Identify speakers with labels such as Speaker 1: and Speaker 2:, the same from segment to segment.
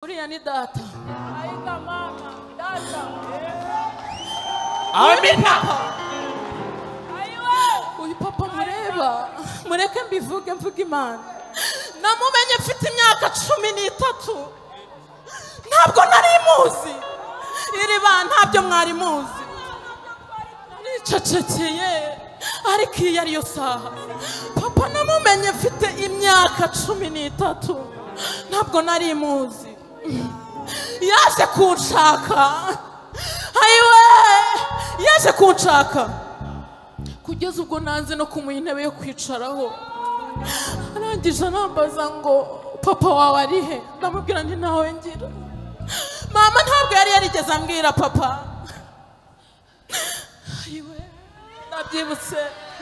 Speaker 1: uriya ni data.
Speaker 2: Ayiga mama, data.
Speaker 3: Amina.
Speaker 1: Uyu papa mureba, mureke mbivuge mvuga Imana. Namumenye mfite imyaka 13. Ntabwo nari muzi. Iri ba ntabyo mwari muzi. Nicecekeye ariko iyi ariyo saha. Papa namumenye mfite imyaka 13. Ntabwo nari muzi. Yaje kunshaka. Ayiwe, yaje kunshaka. Kugeza ubwo nanze no kumuha intebe yo kwicaraho. Arangije anambaza ngo papa wawe ari he? Ndamubwira nti ntawe ngira. Mama ntabwo yari yarigeze ambwira papa. Ayiwe, ndabyibutse.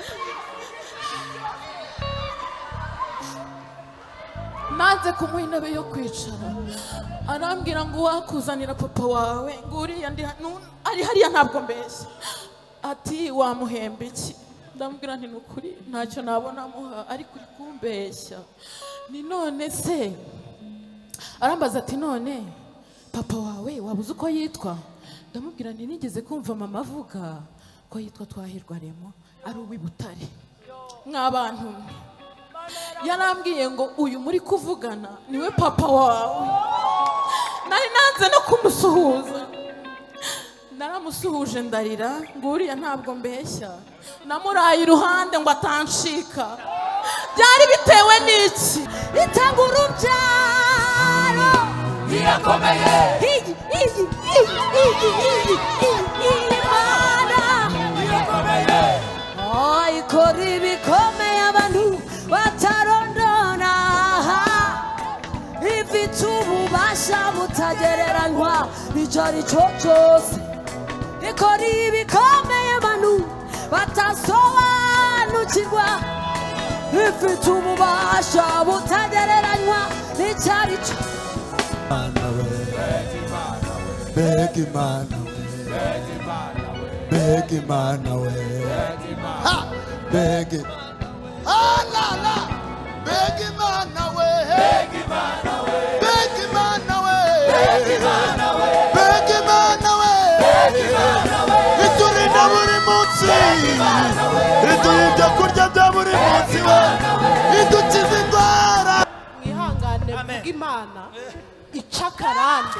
Speaker 1: Nanze kumuha intebe yo kwicara. Arambwira ngo wakuzanira papa wawe ngo uriya ari hariya ntabwo mbeshya. Ati wamuhemba iki? Ndamubwira nti nukuri ntacyo nabona muha ariko uri kumbeshya. Ni none se arambaza ati none papa wawe wabuze uko yitwa? Ndamubwira nti nigeze kumva mama avuga ko yitwa Twahirwa Remo ari uw'i Butare. Mw'abantu yarambwiye ngo uyu muri kuvugana niwe papa wawe. Nari nanze no kumusuhuza. Naramusuhuje ndarira ngo uriya ntabwo mbeshya. Namuraye iruhande ngo atanshika. Byari bitewe n'iki? Itanga urubyaro
Speaker 3: Irakomeye.
Speaker 1: Imana
Speaker 3: Irakomeye.
Speaker 1: ikora ibikomeye abantu batarondona. Ifite ububasha butagereranywa icyo ari cyo cyose. Ikora ibikomeye abantu batasobanukirwa. Ifite ububasha butagereranywa icyo ari cyo.
Speaker 4: Beg Imana we, beg Imana we, beg la la, beg Imana we, beg Imana we, beg Imana we, beg Imana we, beg Imana we, iturinda buri munsi, iturinda kurya bya buri munsi we, idukiza indwara.
Speaker 2: Mwihangane mvuga Imana icakarande.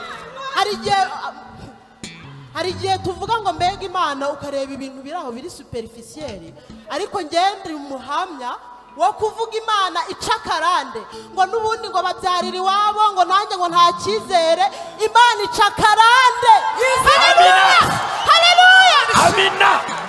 Speaker 2: Hari igihe tuvuga ngo mbega Imana ukareba ibintu biri aho biri superficiel, ariko ngende umuhamya wo kuvuga Imana icakarande ngo nubundi ngo babyarira iwabo ngo nanjye ngo nta cyizere. Imana icakarande.
Speaker 3: Amina.
Speaker 2: Haleluya.
Speaker 3: Amina.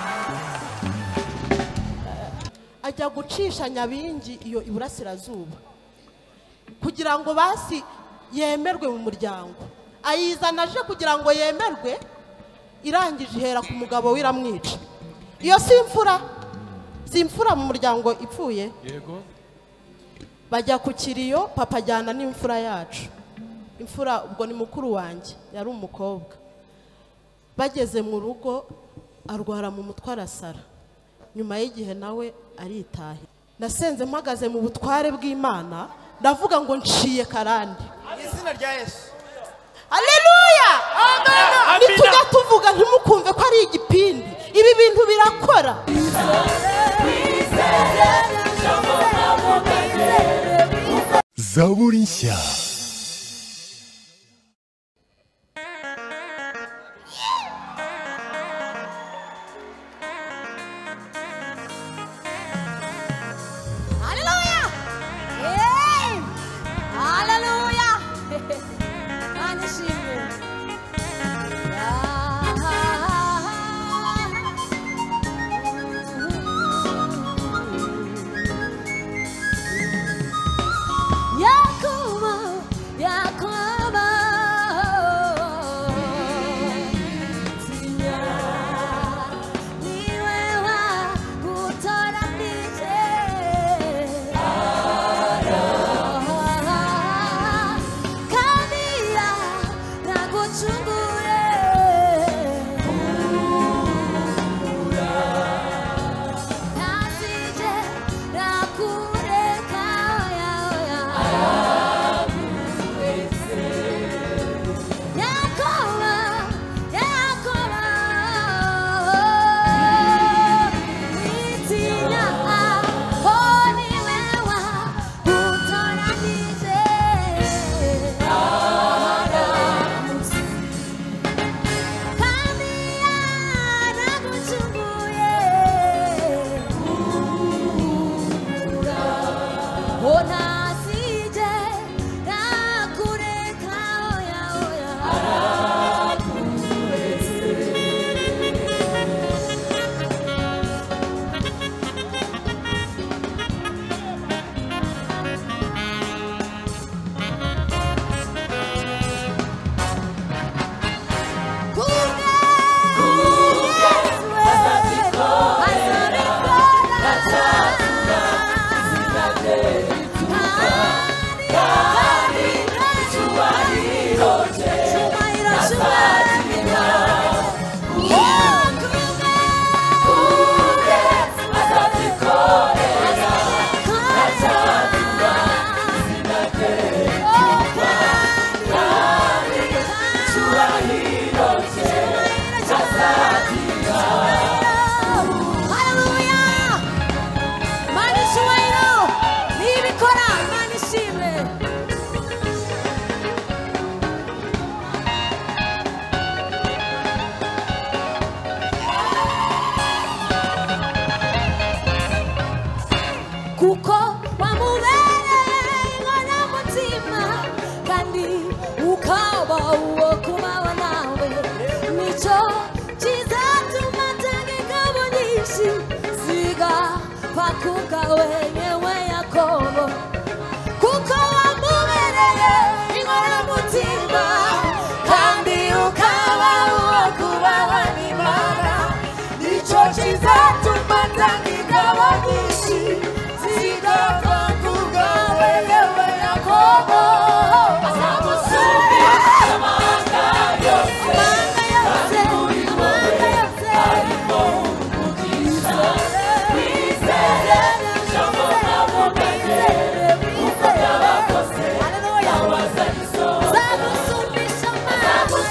Speaker 2: Ajya gucisha Nyabingi iyo iburasirazuba kugira ngo basi yemerwe mu muryango. Ayizana aje kugira ngo yemerwe, irangije ihera ku mugabo wiramwica. Iyo simfura mu muryango ipfuye.
Speaker 3: Yego.
Speaker 2: Bajya ku kiriyo, papa ajyana n'imfura yacu. Imfura ubwo ni mukuru wanjye, yari umukobwa. Bageze mu rugo arwara mu mutwe arasara. Nyuma y'igihe nawe aritahe. Nasenze mpagaze mu butware bw'Imana, ndavuga ngo nciye karande.
Speaker 3: Izina rya Yesu.
Speaker 2: Haleluya.
Speaker 3: Amina.
Speaker 2: Nitujya tuvuga ntimukumve ko ari igipindi. Ibi bintu birakora.
Speaker 4: Zaburi nshya.
Speaker 1: Hallelujah! Hey! Hallelujah! Anishimwe. Yakuma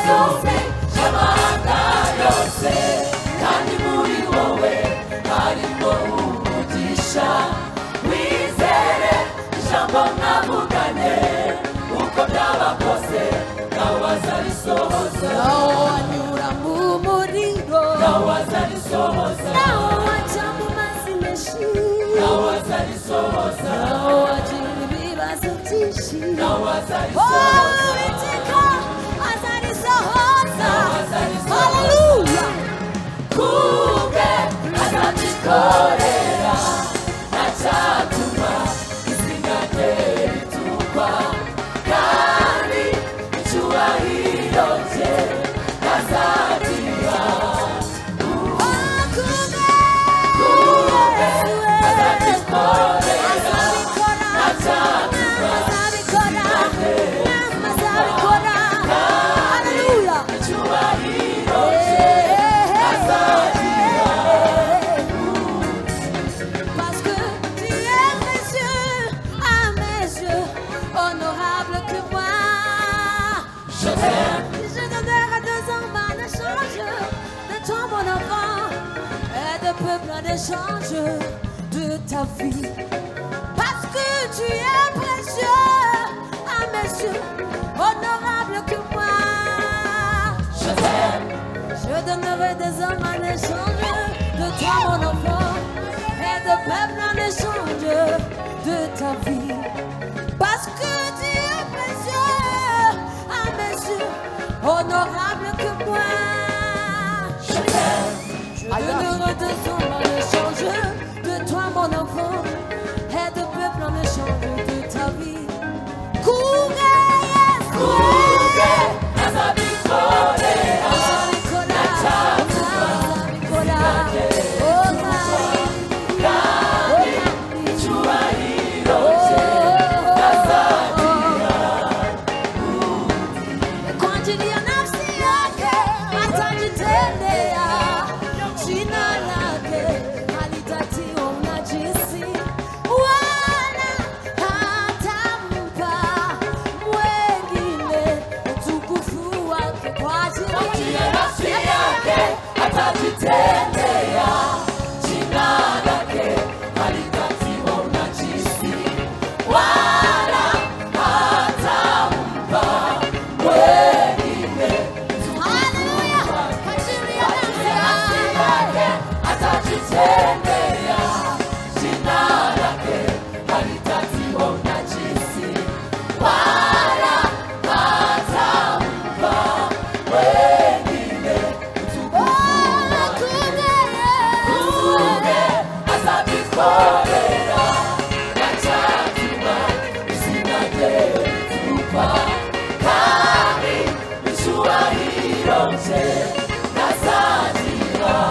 Speaker 5: zose z'amahanga yose kandi muri wowe harimo umugisha wizere ijambo mwavuganye uko byaba kose nawe azarisohoza
Speaker 6: nawe wanyura mu muriro
Speaker 5: nawe azarisohoza
Speaker 6: nawe waca mu mazi menshi
Speaker 5: nawe azarisohoza
Speaker 6: nawe wagira ibibazo byinshi
Speaker 5: nawe azarisohoza
Speaker 6: Uwiteka azarisohoza haleluya
Speaker 5: kubwe azabikorera ntacyatuma izina rye ritukwa kandi icyubahiro cye ntazagira kubwe azabikorera ntacyatuma icyubahiro cye ntazagira
Speaker 6: parce que tu es précieux à mes yeux, honorable que moi.
Speaker 5: je t'aime
Speaker 6: Je donnerai 2 hommes en échange de toi mon enfant et de peuple en échange de ta vie. Parce que tu es précieux à mes yeux, honorable que moi.
Speaker 5: je t'aime
Speaker 6: Je donnerai 2 hommes en échange de toi mon enfant et de peuple en échange de ta vie. Parce que tu es précieux à mes yeux, honorable que moi.
Speaker 5: je t'aime
Speaker 6: Je donnerai 2 hommes en échange de toi mon enfant et de peuple en échange de ta vie. Couvrez,
Speaker 5: azabikorera icyubahiro cye ntazagira
Speaker 6: kwa ajili ya nafsi yake atajitendea, jina lake halitatiwa unajisi, wala hatampa mwengine utukufu wake. Kwa ajili
Speaker 5: ya nafsi yake atajitendea, jina lake halitatiwa unajisi, wala hatampa mwengine
Speaker 6: haleluya, kwa ajili ya nafsi
Speaker 5: yake atajitendea, jina lake halitatiwa unajisi, wala hatampa mwengine kubwe azabikorera ntacyatuma izina rye ritukwa kandi icyubahiro cye ntazagira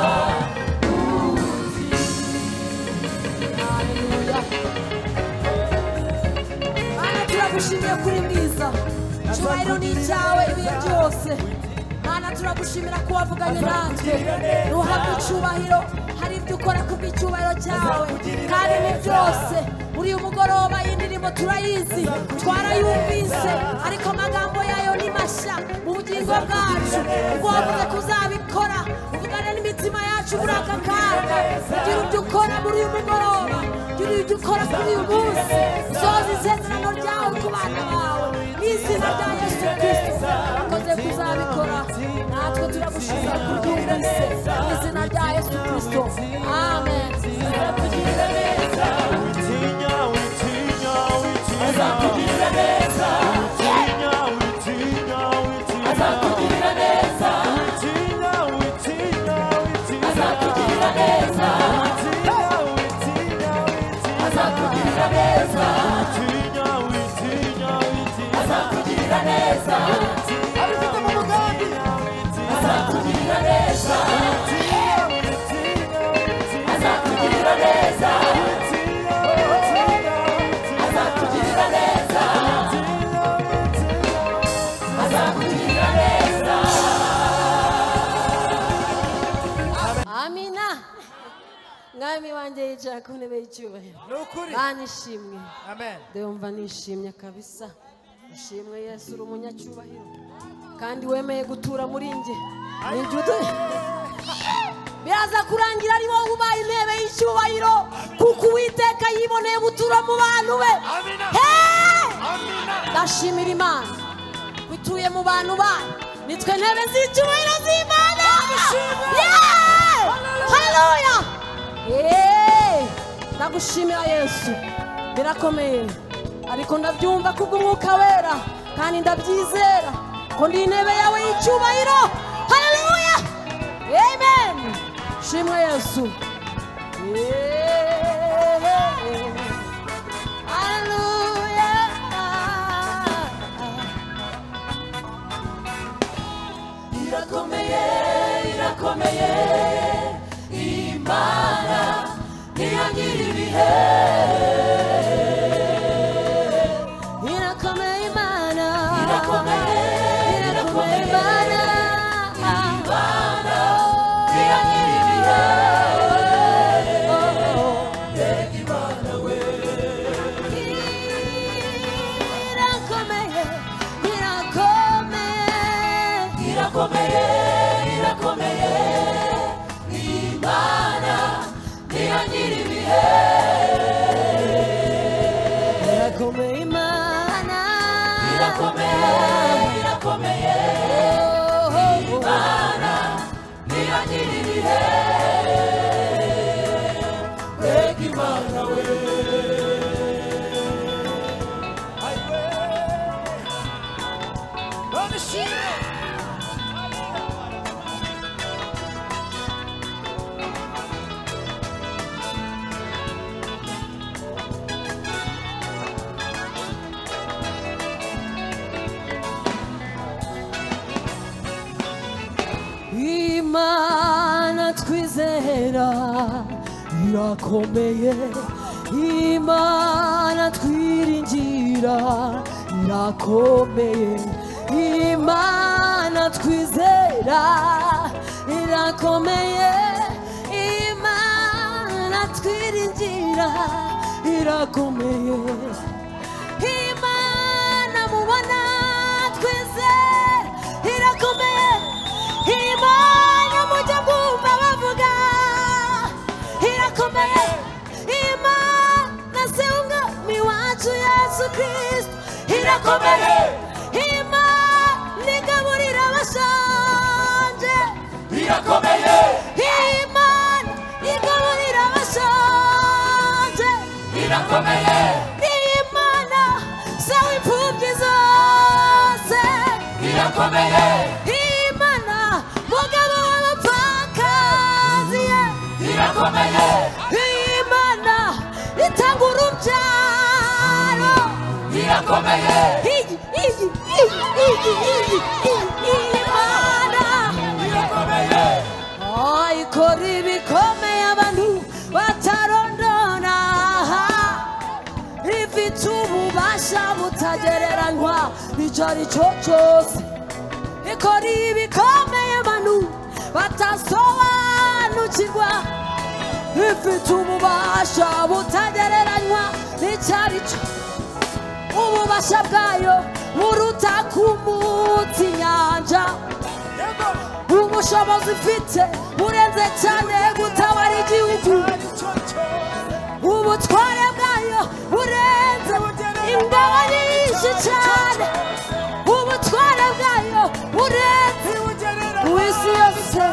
Speaker 6: Mana turagushimira kuri mwiza, icyubahiro ni icyawe ibihe byose. Mana turagushimira ko wavuganye natwe, ntuhabwe icyubahiro, hari ibyo ukora kubw'icyubahiro cyawe kandi ni byose. Muri uyu mugoroba y'indirimbo turayizi, twarayumvise, ariko amagambo yayo ni mashya mu bugingo bwacu. Ubwo wavuze kuzabikora, uvugane n'imitima yacu muri aka kanya. Gira ibyo ukora muri uyu mugoroba, gira ibyo ukora kuri uyu munsi, soza isezerano ryawe ku bana bawe n'izina rya Yesu Kristo. Wakoze kuzabikora, natwe turagushimira kubyumvise mu izina rya Yesu Kristo, amen.
Speaker 5: azakugirira neza
Speaker 3: Witinya, witinya, witinya.
Speaker 5: azakugirira neza
Speaker 3: Witinya, witinya, witinya.
Speaker 5: azakugirira neza
Speaker 3: Witinya, witinya, witinya.
Speaker 5: azakugirira neza
Speaker 3: Witinya, witinya, witinya.
Speaker 5: azakugirira neza
Speaker 3: Witinya, witinya, witinya.
Speaker 5: azakugirira neza
Speaker 3: Abifite mu mugambi.
Speaker 5: azakugirira neza
Speaker 3: Witinya, witinya, witinya.
Speaker 5: azakugirira neza
Speaker 3: Witinya, witinya, witinya.
Speaker 5: azakugirira neza azakugirira neza
Speaker 6: Amina. Mwami wanjye yicara ku ntebe y'icyubahiro.
Speaker 3: Ni ukuri.
Speaker 6: Mana ishimwe.
Speaker 3: Amen.
Speaker 6: Ndumva nishimye kabisa. Ishimwe Yesu uri umunyacyubahiro. kandi wemeye gutura muri njye ninjude biraza kurangira ari wowe ubaye intebe y'icyubahiro kuko Uwiteka yiboneye gutura mu bantu be. Ndashimira Imana bituye mu bantu bayo, nitwe ntebe z'icyubahiro z'Imana. Haleluya! Ndagushimira Yesu, birakomeye ariko ndabyumva kubw'Umwuka Wera kandi ndabyizera ko ndi intebe yawe y'icyubahiro. Haleluya! Amen. Shimwa Yesu. Haleluya.
Speaker 5: irakomeye irakomeye Imana ntiyagira ibihe
Speaker 6: Irakomeye Imana.
Speaker 5: irakomeye irakomeye
Speaker 6: Imana.
Speaker 5: Imana ntiyagira ibihe Imana we
Speaker 6: Irakomeye. Irakomeye.
Speaker 5: irakomeye irakomeye Imana ntiyagira ibihe
Speaker 6: Irakomeye Imana.
Speaker 5: irakomeye irakomeye Imana ntiyagira ibihe mbega Imana we
Speaker 6: Imana twizera irakomeye, Imana twiringira irakomeye, Imana twizera irakomeye, Imana twiringira irakomeye, Imana mubona twizera irakomeye, Imana mujya mwumva bavuga irakomeye, Imana se umwami wacu Yesu Kristo irakomeye, Imana igaburira abashonje
Speaker 5: irakomeye
Speaker 6: Imana igaburira abashonje
Speaker 5: irakomeye
Speaker 6: Imana se w'imfubyi zose
Speaker 5: irakomeye
Speaker 6: Imana mugabo w'abapfakazi
Speaker 5: irakomeye
Speaker 6: Imana itanga urubyaro
Speaker 5: irakomeye
Speaker 6: Imana
Speaker 5: irakomeye
Speaker 6: ikora ibikomeye abantu batarondona, ifite ububasha butagereranywa icyo ari cyo cyose, ikora ibikomeye abantu batasobanukirwa, ifite ububasha butagereranywa icyo ari cyo, ububasha bwayo buruta kumutsa inyanja, ubushobozi ifite burenze cyane gutabara igihugu, ubutware bwayo burenze ingabo nyinshi cyane, ubutware bwayo burenze ku isi yose.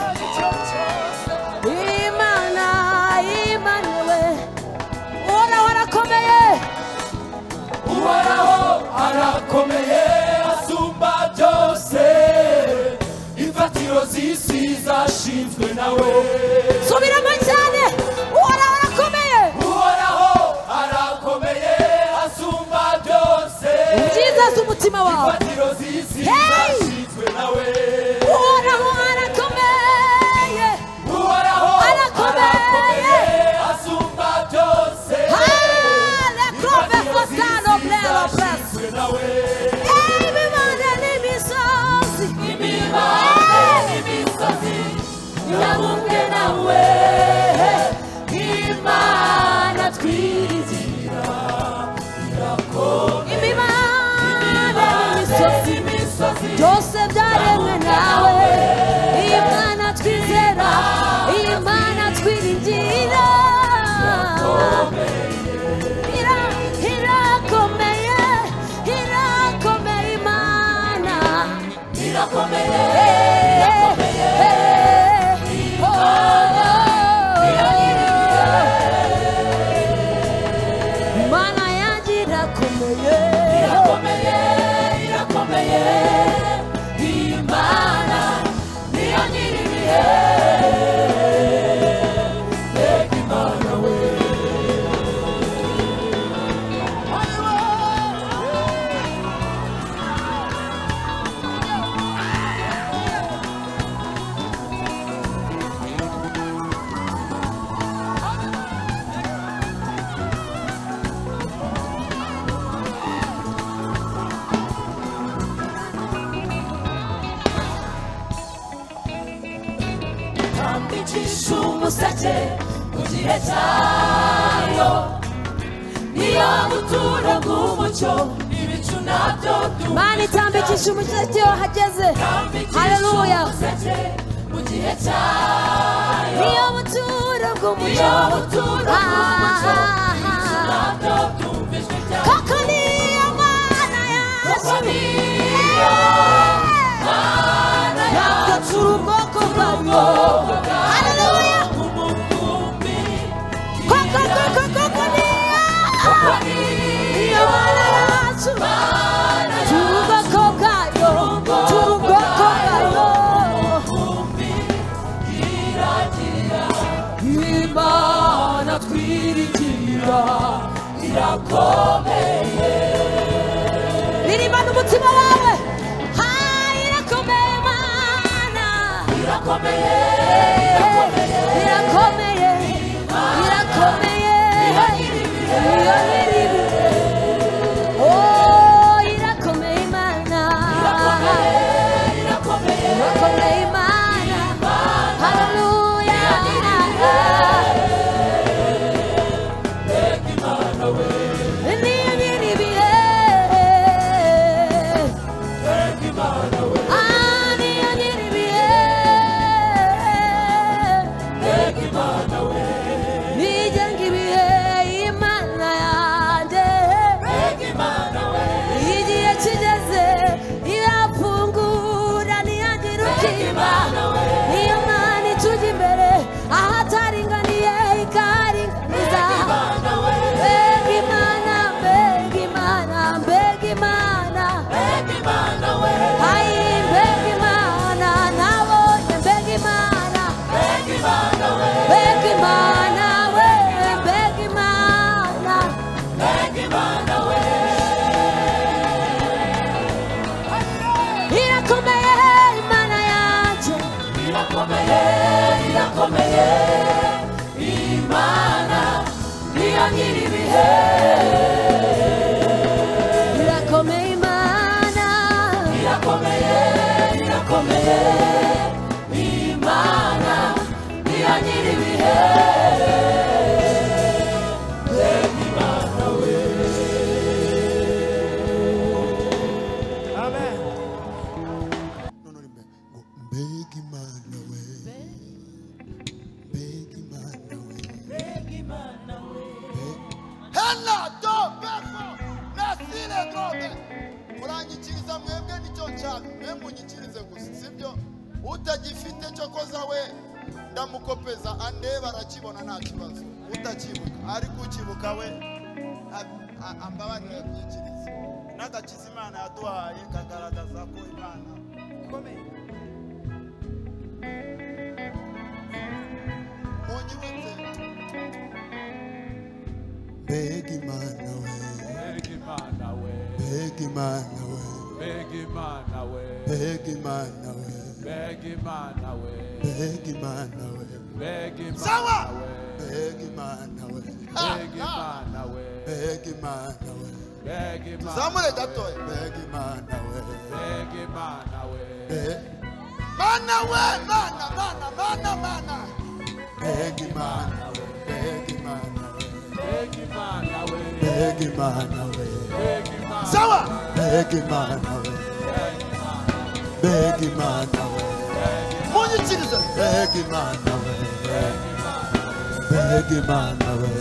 Speaker 6: Imana Imana we uhoraho arakomeye,
Speaker 5: uhoraho arakomeye asumba byose, imfatiro z'isi zashinzwe nawe.
Speaker 6: subiramo cyane, uhoraho arakomeye,
Speaker 5: uhoraho arakomeye asumba byose,
Speaker 6: ubyiza z'umutima wawe,
Speaker 5: imfatiro z'isi
Speaker 6: Hey!
Speaker 5: zashinzwe nawe.
Speaker 6: uhoraho arakomeye,
Speaker 5: uhoraho
Speaker 6: arakomeye,
Speaker 5: asumba byose,
Speaker 6: imfatiro z'isi
Speaker 5: zashinzwe nawe.
Speaker 6: imibande n'imisozi,
Speaker 5: imibande n'imisozi yabumbwe nawe, Imana twiringira irakomeye.
Speaker 6: imibande n'imisozi
Speaker 5: imisozi
Speaker 6: byose byari
Speaker 5: irakomeye
Speaker 6: Imana yanjye irakomeye
Speaker 5: irakomeye Imana niyo nyiribihe mbega Imana we tambikisha umuseke mu gihe cyayo niyo buturo bw'umucyo ibicu nabyo
Speaker 6: Imana itambikisha umuseke iyo hageze haleluya
Speaker 5: mu gihe cyayo
Speaker 6: niyo buturo bw'umucyo
Speaker 5: nabyo byumvijwe cyane
Speaker 6: koko niyo Mana yacu
Speaker 5: Mana
Speaker 6: natwe turi ubwoko bwayo haleluya koko niyo Mana yacu turi ubwoko bwayo turi ubwoko bwayo
Speaker 5: Imana twiringira irakomeye
Speaker 6: ririmba n'umutima wawe ha irakomeye Mana
Speaker 5: irakomeye
Speaker 6: irakomeye irakomeye iyo nyiribihe oh irakomeye Imana
Speaker 5: irakomeye
Speaker 6: irakomeye Imana haleluya
Speaker 5: Imana we
Speaker 6: niyo nyiribihe
Speaker 5: Imana we
Speaker 6: niyo nyiribihe
Speaker 5: Imana we
Speaker 6: nigenga ibihe Imana yanjye
Speaker 5: Imana we
Speaker 6: igihe kigeze irafungura ntiyagira ukima niyo Mana itujya imbere ahataringaniye ikaringaniza mbega Imana mbega Imana mbega Imana
Speaker 5: Imana we
Speaker 6: ayi mbega Imana nabonye mbega Imana
Speaker 5: Imana we
Speaker 6: mbega Imana we mbega Imana
Speaker 5: Imana we
Speaker 6: irakomeye Imana yanjye
Speaker 5: irakomeye Imana niyo nyiribihe
Speaker 6: irakomeye Imana
Speaker 5: irakomeye Imana niyo nyiribihe Imana we
Speaker 3: Amen.
Speaker 4: none uri mbere ngo mbega Imana we mbega Imana we hela do befo nasile drobe muranyikiriza mwebwe nicyo nshaka mwe munyikirize gusa sibyo utagifite cyo koza we ndamukopeza andeba arakibona nta kibazo utakibuka ariko ukibuka we ambabarire byikirize n'agakiza Imana yaduhaye kagaragaza ko Imana ikomeye munyibutse mbega Imana we
Speaker 3: Imana we,
Speaker 4: mbega Imana we
Speaker 3: Imana we,
Speaker 4: mbega Imana we
Speaker 3: Imana we,
Speaker 4: mbega Imana we
Speaker 3: Imana
Speaker 4: sawa
Speaker 3: we,
Speaker 4: mbega Imana we
Speaker 3: Imana we,
Speaker 4: mbega Imana we
Speaker 3: Imana
Speaker 4: zamure gatoya mbega Imana we
Speaker 3: Imana we,
Speaker 4: Mana we mana mbega Imana we mbega Imana we
Speaker 3: Imana we,
Speaker 4: mbega Imana we
Speaker 3: Imana
Speaker 4: sawa mbega Imana we mbega Imana we munyikirize mbega Imana we mbega Imana we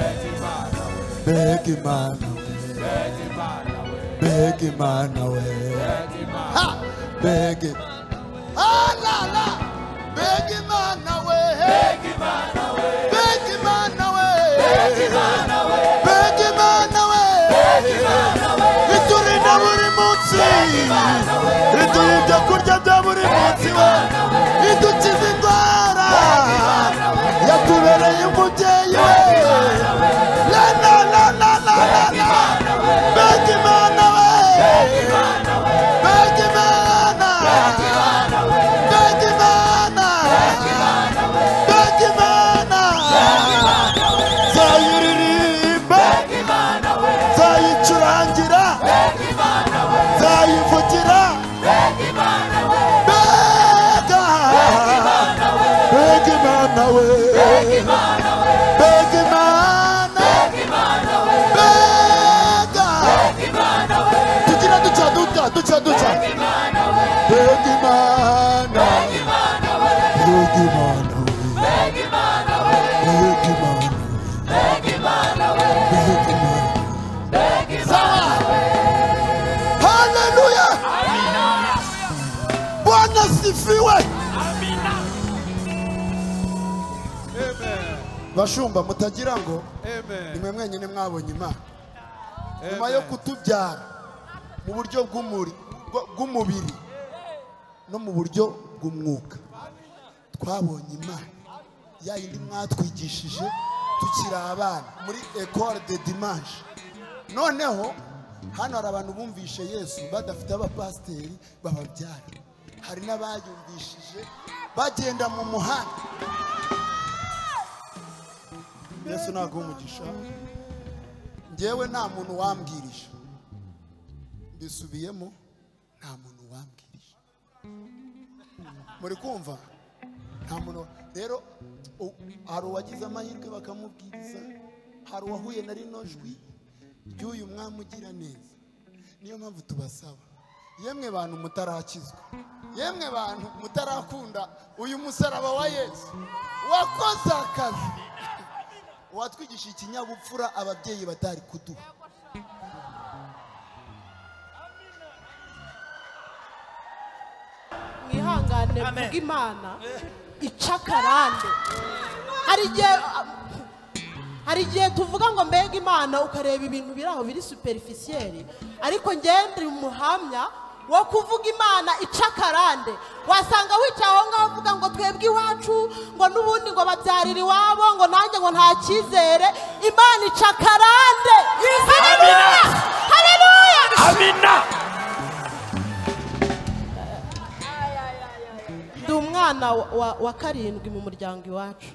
Speaker 4: mbega Imana we mbega Imana we ha bege alala bege mana we bege mana we bege mana we bege mana we bege mana we iturinda buri munsi iturinda kurya bya buri munsi we idukiza indwara yatubereye umubyeyi we la la la la la la bege mana we bege mana bege mana bege mana zayiririmba zayicurangira zayivugira bega bege mana we bege mana bega tugira duca bege mana bege mana haleluya Bwana sifiwe. Bashumba mutagira ngo nimwe mwenyine mwabonye Imana nyuma yo kutubyara mu buryo bw'umubiri no mu buryo bw'umwuka twabonye Imana ya yindi mwatwigishije tukiri abana muri école de dimanche. Noneho hano hari abantu bumvishe Yesu badafite abapasiteri bababyara, hari n'abayumvishije bagenda mu muhanda. Yesu ntabwo umugisha, njyewe nta muntu wambwirije, mbisubiyemo nta muntu wambwirije. Muri kumva nta muntu rero, hari uwagize amahirwe bakamubwiriza, hari uwahuye na rino jwi ry'uyu mwami ugira neza. Niyo mpamvu tubasaba, yemwe bantu mutarakizwa, yemwe bantu mutarakunda uyu musaraba wa Yesu wakoze akazi, watwigisha ikinyabupfura ababyeyi batari kuduha.
Speaker 2: Mwihangane vuga Imana icakarande. Hari igihe tuvuga ngo mbega Imana ukareba ibintu biraho biri superficiel, ariko ngende umuhamya wo kuvuga Imana icakarande. Wasanga wicaye aho ngaho uvuga ngo twebwe iwacu ngo n'ubundi ngo babyarira iwabo ngo nanjye ngo nta cyizere. Imana icakarande. Haleluya, haleluya, amina. Ndi umwana wa karindwi mu muryango iwacu.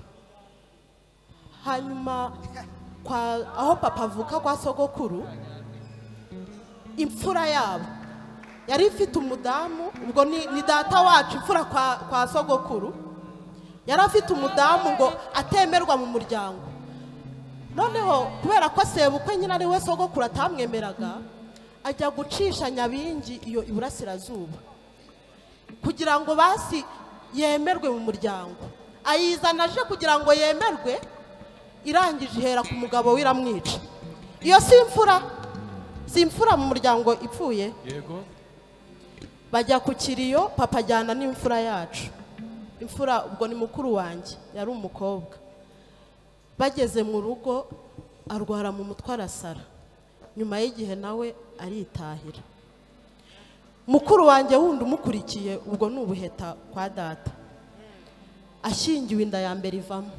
Speaker 2: Hanyuma aho papa avuka kwa sogokuru, imfura yabo yari ifite umudamu, ubwo ni data wacu, imfura kwa sogokuru yari afite umudamu ngo atemerwa mu muryango. Noneho kubera ko sebukwe nyine ari we sogokuru atamwemeraga, ajya gucisha Nyabingi iyo iburasirazuba kugira ngo basi yemerwe mu muryango. Ayizana aje kugira ngo yemerwe, irangije ihera ku mugabo wiramwica. Iyo si imfura mu muryango ipfuye.
Speaker 3: Yego.
Speaker 2: Bajya ku kiriyo, papa ajyana n'imfura yacu. Imfura ubwo ni mukuru wanjye, yari umukobwa. Bageze mu rugo arwara mu mutwe arasara. Nyuma y'igihe nawe aritahira. Mukuru wanjye wundi umukurikiye, ubwo ni ubuheta kwa data, ashyingiwe inda ya mbere ivamo.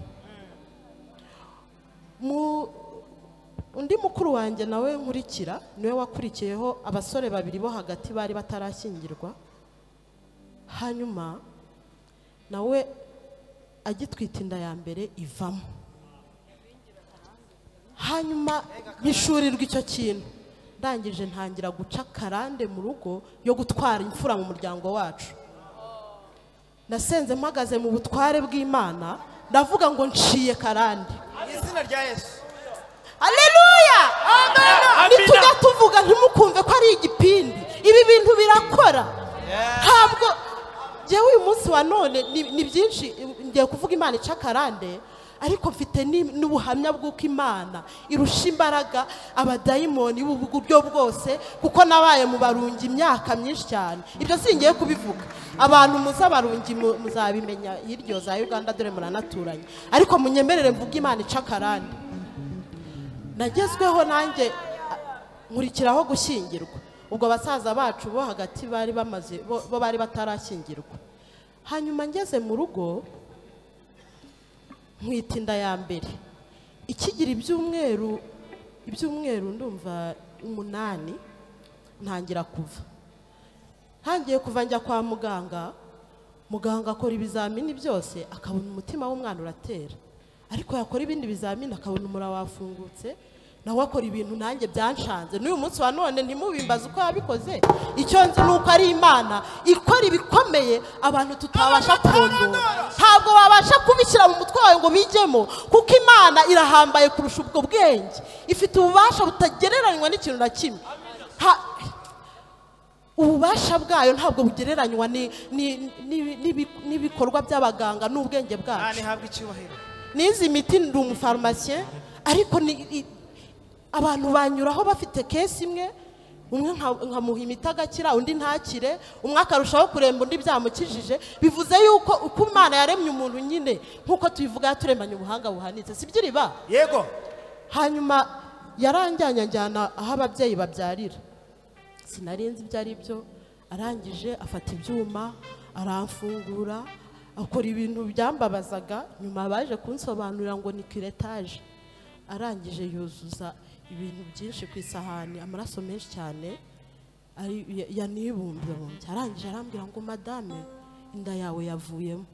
Speaker 2: Undi mukuru wanjye nawe nkurikira niwe wakurikiyeho abasore babiri bo hagati bari batarashyingirwa. Hanyuma nawe agitwita inda ya mbere ivamo. Hanyuma nishurirwa icyo kintu, ndangije ntangira guca karande mu rugo yo gutwara imfura mu muryango wacu. Nasenze mpagaze mu butware bw'Imana, ndavuga ngo nciye karande
Speaker 7: izina rya Yesu.
Speaker 2: Haleluya, amen. Nitujya tuvuga ntimukumve ko ari igipindi, ibi bintu birakora. Ntabwo jewe uyu munsi wa none ni byinshi ngiye kuvuga Imana icakarande, ariko mfite n'ubuhamya bw'uko Imana irusha imbaraga abadayimoni b'uburyo bwose, kuko nabaye mu Barungi imyaka myinshi cyane. Ibyo singiye kubivuga, abantu muza Barungi muzabimenya hiryo za Uganda, dore muranaturanye. Ariko munyemerere mvuga Imana icakarande. Nagezweho nanjye nkurikiraho gushyingirwa. Ubwo basaza bacu bo hagati bari bamaze bo bari batarashyingirwa. Hanyuma ngeze mu rugo nkwita inda ya mbere, ikigira ibyumweru ndumva 8 ntangira kuva. Ntangiye kuva njya kwa muganga akora ibizamini byose akabona umutima w'umwana uratera, ariko yakora ibindi bizamini akabona umura wafungutse, nawe akora ibintu nanjye byanshanze. N'uyu munsi wa none ntimubimbaze uko yabikoze, icyo nzi nuko ari Imana ikora ibikomeye abantu tutabasha kurondora. Ntabwo wabasha kubishyira mu mutwe wawe ngo bijyemo, kuko Imana irahambaye kurusha ubwo bwenge, ifite ububasha butagereranywa n'ikintu na kimwe. Ububasha bwayo ntabwo bugereranywa n'ibikorwa by'abaganga n'ubwenge bwacu. Nizi imiti ndi umufarumasiye, ariko abantu banyuraho bafite kesi imwe, umwe nkamuha imiti agakira, undi ntakire, umwe akarushaho kuremba undi byamukijije. Bivuze yuko uko Imana yaremye umuntu nyine nk'uko tubivuga yaturemanye ubuhanga buhanitse, si byo riba?
Speaker 7: Yego.
Speaker 2: Hanyuma yaranjyanye njyana aho ababyeyi babyarira, sinarinzi ibyo ari byo. Arangije afata ibyuma aramfungura, akora ibintu byambabazaga. Nyuma baje kunsobanurira ngo ni kiretaje. Arangije yuzuza ibintu byinshi ku isahani, amaraso menshi cyane yanibumbye. Arangije arambwira ngo madame, inda yawe yavuyemo.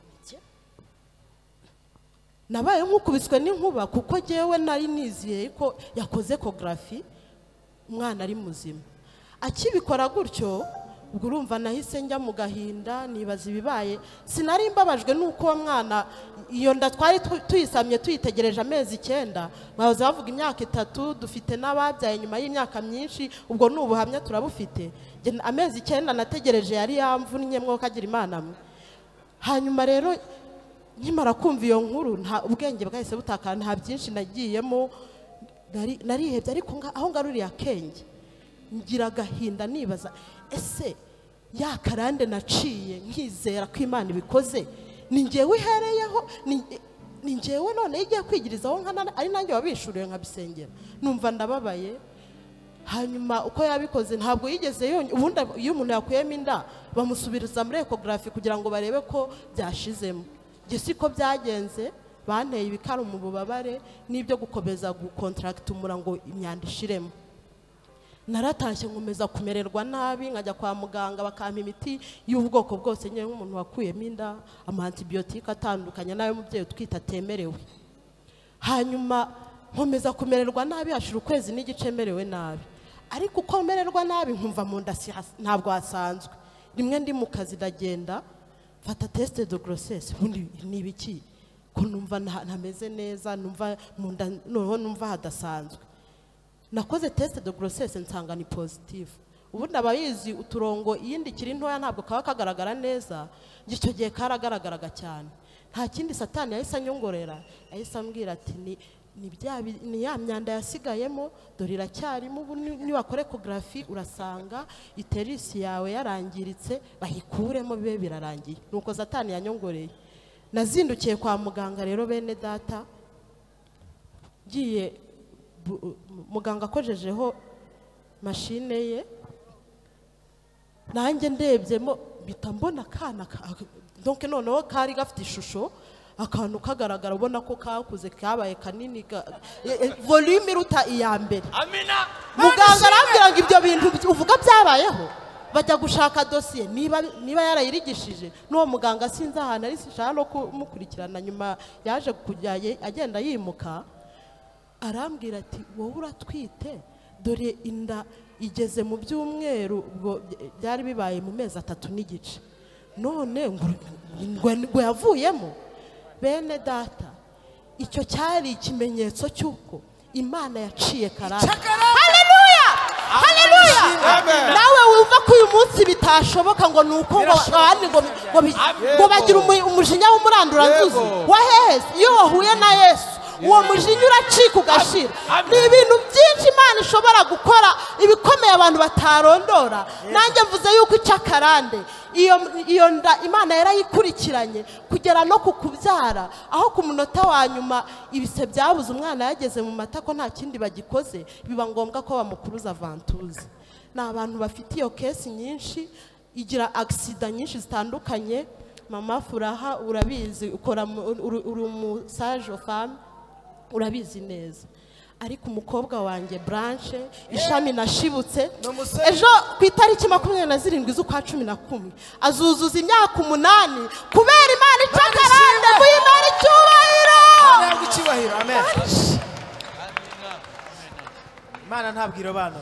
Speaker 2: Nabaye nk'ukubiswe n'inkuba, kuko jewe nari niziye ko yakoze ecography umwana ari muzima. Akibikora gutyo, ubwo urumva nahise njya mu gahinda, nibaza ibibaye. Sinari mbabajwe nuko uwo mwana iyo nda twari tuyisamye tuyitegereje amezi 9, bahoze bavuga imyaka 3, dufite n'ababyaye nyuma y'imyaka myinshi. Ubwo n'ubuhamya turabufite. Amezi 9 nategereje yari yamvunnye mwo kagira Imana mwe. Hanyuma rero nkimara kumva iyo nkuru, nta ubwenge bwahise butakana, nta byinshi nagiyemo, narihebye. Ariko aho ngaruriye akenge, ngira agahinda nibaza, ese ya karande naciye nkizera ko Imana ibikoze, ni njyewe ihereyeho, ni njyewe none igiye kwigirizaho nkana ari nanjye wabishuriye nkabisengera. Numva ndababaye. Hanyuma uko yabikoze ntabwo yigeze ubundi iyo umuntu yakuyemo inda bamusubiriza muri ecography kugira ngo barebe ko byashizemo. Gisi ko byagenze, banteye ibikaro mu bubabare n'ibyo gukomeza gucontract umura ngo imyanda ishiremo. Naratashye nkomeza kumererwa nabi, nkajya kwa muganga bakampa imiti y'ubwoko bwose nyine nk'umuntu wakuyemo inda, antibiotique atandukanye nayo mubyeyi utwita atemerewe. Hanyuma nkomeza kumererwa nabi, hashira ukwezi n'igice merewe nabi. Ariko uko mererwa nabi nkumva mu nda ntabwo hasanzwe. Rimwe ndi mu kazi ndagenda fata test de grossesse, ubundi nibiki ko numva ntameze neza, numva mu nda numva hadasanzwe. Nakoze test de grossesse nsanga ni positive. Ubundi abayizi uturongo iyindi kiri ntoya ntabwo kaba kagaragara neza, icyo gihe karagaragaraga cyane. Nta kindi Satani yahise anyongorera, yahise ambwira ati ni ya myanda yasigayemo, dore iracyarimo. Ubu niwakore ecography urasanga iterisi yawe yarangiritse, bahikuremo bibe birarangiye. Nuko Satani yanyongoreye. Nazindukiye kwa muganga rero bene data, giye muganga akojejeho machine ye, nanjye ndebyemo bitambona kana donc noneho kari gafite ishusho, akantu kagaragara ubona ko kakuze kabaye kanini, volume iruta iya mbere.
Speaker 7: Amina.
Speaker 2: Muganga arambwira ngo ibyo bintu uvuga byabayeho, bajya gushaka dossier niba yarayirigishije. N'uwo muganga sinzi ahantu ari, sinshaka no kumukurikirana. Nyuma yaje kujya agenda yimuka, arambwira ati wowe uratwite, dore inda igeze mu byumweru, ubwo byari bibaye mu mezi 3 n'igice, none ngo yavuyemo. Bene data, icyo cyari ikimenyetso cy'uko Imana yaciye karande. Haleluya, haleluya. Nawe bumva ko uyu munsi bitashoboka ngo nuko ngo abandi ngo bagira umujinya w'umuranduranzuzi wa hehese iyo wahuye na Yesu uwo mujinya uracika ugashira. Ni ibintu byinshi Imana ishobora gukora ibikomeye abantu batarondora. Nanjye mvuze yuko icyakarande iyo nda Imana yarayikurikiranye kugera no kukubyara, aho ku munota wa nyuma ibise byabuze umwana yageze mu mata ko nta kindi bagikoze, biba ngombwa ko bamukuruza ventouse. Ni abantu bafite iyo kesi nyinshi, igira accident nyinshi zitandukanye. Mama Furaha urabizi, ukora uri umusage femme, urabizi neza. Ariko umukobwa wanjye Branche ishami nashibutse ejo ku itariki 27 z'ukwa 11 azuzuza imyaka 8 kubera Imana icyakarande kuyimara icyubahiro.
Speaker 7: Amen. Imana ntabwira bana.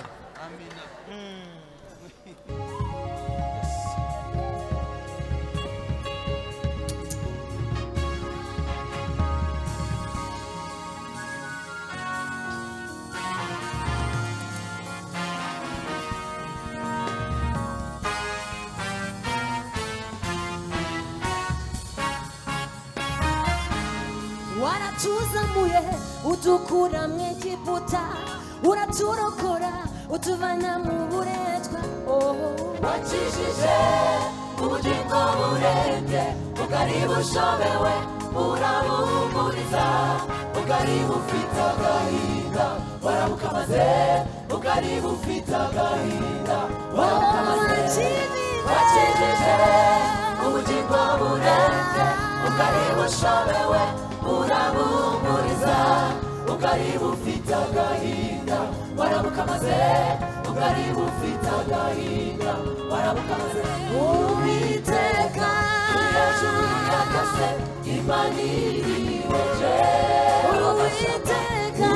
Speaker 6: waratuzamuye udukura mu Egiputa, uraturokora utuvana mu buretwa.
Speaker 5: wakijije ubugingo burembye, ubwari bushobewe urabumuriza, ubwari bufite agahinda warabukamaze, ubwari bufite agahinda warabukamaze. wakijije ubugingo burembye, ubwari bushobewe urabumuriza, ubwari bufite agahinda warabukamaze, ubwari bufite agahinda warabukamaze. Uwiteka hejuru yakase Imana irihoje, Uwiteka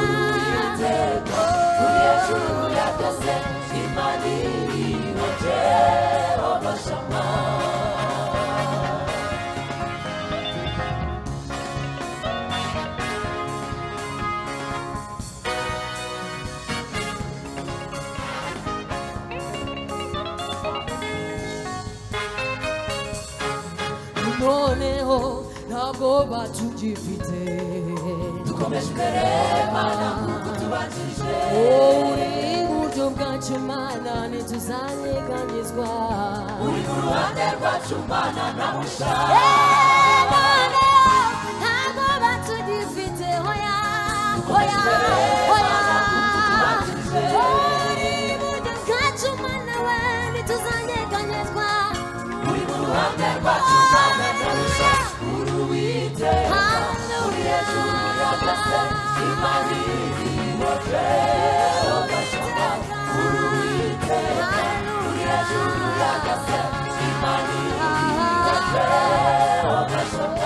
Speaker 5: hejuru yakase Imana irihoje, Obashama.
Speaker 6: noneho ntabwo batugifite,
Speaker 5: dukomeje imbere Mana kuko tubanjije,
Speaker 6: uri iburyo bwacu Mana ntituzanyeganyezwa,
Speaker 5: uri ku ruhande rwacu Mana nta musha.
Speaker 6: noneho ntabwo batugifite, hoya hoya hoya, uri iburyo bwacu Mana we ntituzanyeganyezwa,
Speaker 5: uri ku ruhande rwacu Mana nta musha. uri Uwiteka uri hejuru yakase Imana irihoje, Obashama. uri Uwiteka uri hejuru yakase Imana irihoje, Obashama.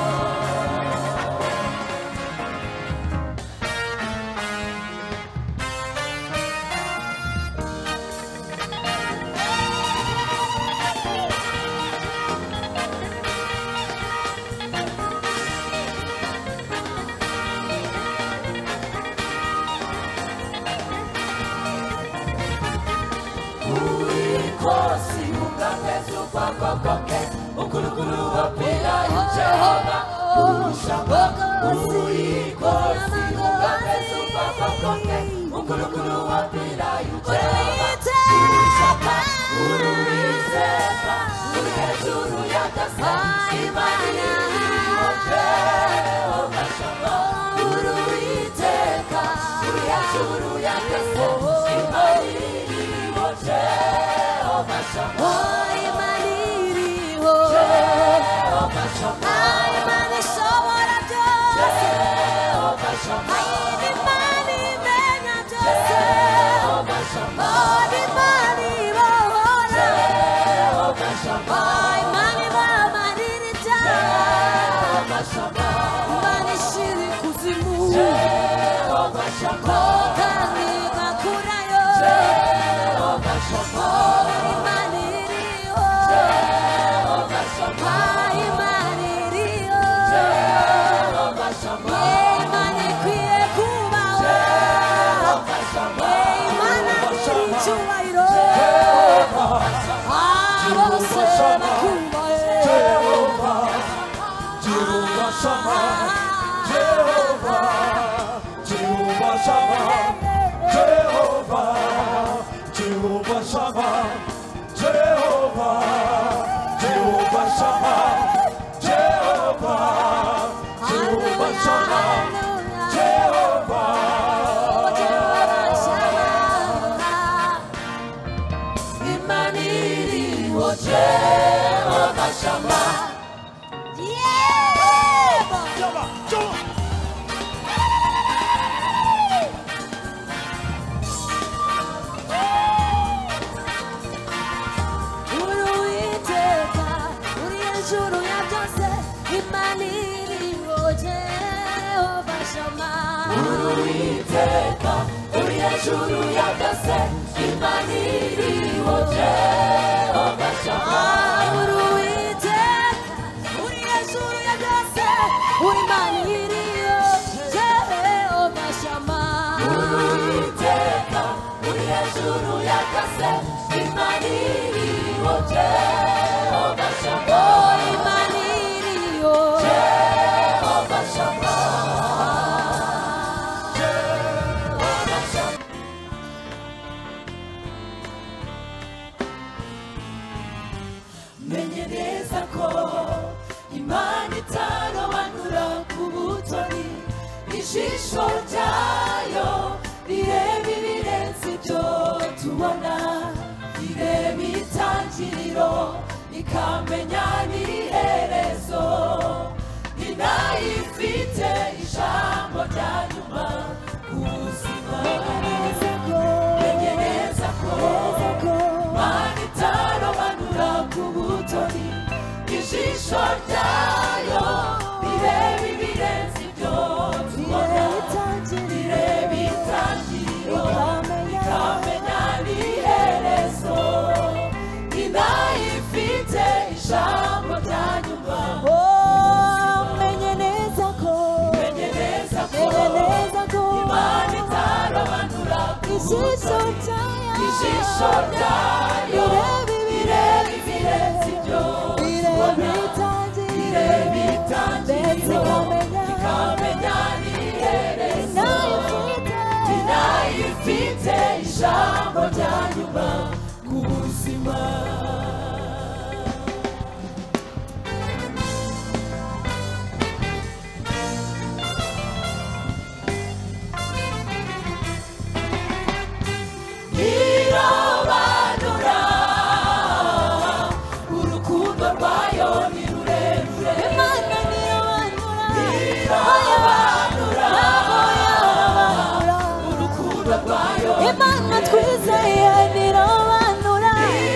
Speaker 5: Kosi ungapezu kwa kokoke, ukulukulu wapila Jehova ushamba. Kosi ungapezu kwa kokoke, ukulukulu wapila Jehova ushamba. Uwiteka uri hejuru yakase Imana irihoje, Obashama. Uwiteka uri hejuru yakase Imana irihoje, Obashama.
Speaker 6: Imana iriho,
Speaker 5: Obashama.
Speaker 6: Imana ishobora byose,
Speaker 5: Obashama.
Speaker 6: Imana imenya byose,
Speaker 5: Obashama.
Speaker 6: Imana ibohora,
Speaker 5: Obashama.
Speaker 6: Imana ibamarira ibyaha,
Speaker 5: Obashama.
Speaker 6: Imana ishira ikuzimu,
Speaker 5: Obashama.
Speaker 6: kandi igakurayo,
Speaker 5: Obashama.
Speaker 6: Imana iriho,
Speaker 5: Obashama.
Speaker 6: Imana iriho,
Speaker 5: Obashama.
Speaker 6: Imana ikwiye kubaho,
Speaker 5: Obashama.
Speaker 6: Imana nyiri icyubahiro,
Speaker 5: Shama.
Speaker 6: Uruiteka, uri hejuru ya byose, Imana iriho Jehova Shama.
Speaker 5: Uruiteka, uri hejuru ya byose, Imana iriho Jehova Shama.
Speaker 6: Uruiteka, uri hejuru ya byose, Imana iriho Jehova Shama.
Speaker 5: Uruiteka, uri hejuru ya byose, Imana iriho Jehova Shama.
Speaker 6: Imana iriho
Speaker 5: Jehova Shama. Jehova Shama. Menye neza ko Imana itarobanura ku butoni, ijisho ryayo rireba ibirenze ibyo tubona, rireba itangiriro ikamenya n'iherezo, ni nayo ifite ijambo rya nyuma ku buzima. Menye neza ko Imana itarobanura ku butoni, ijisho ryayo rireba ibirenze ibyo tubona, rireba itangiriro ikamenya n'iherezo, ni nayo ifite ijambo rya nyuma.
Speaker 6: menye neza ko
Speaker 5: Imana itarobanura ku
Speaker 6: ijisho
Speaker 5: butoni,
Speaker 6: ryayo
Speaker 5: ijisho ryayo rireba ibirenze ibyo tubona, rireba itangiriro ikamenya n'iherezo, ni nayo ifite ijambo rya nyuma ku buzima. Irabanura, urukundo rwayo ni rurerure.
Speaker 6: Imana irabanura,
Speaker 5: Irabanura, urukundo rwayo ni
Speaker 6: Imana twizeye irabanura,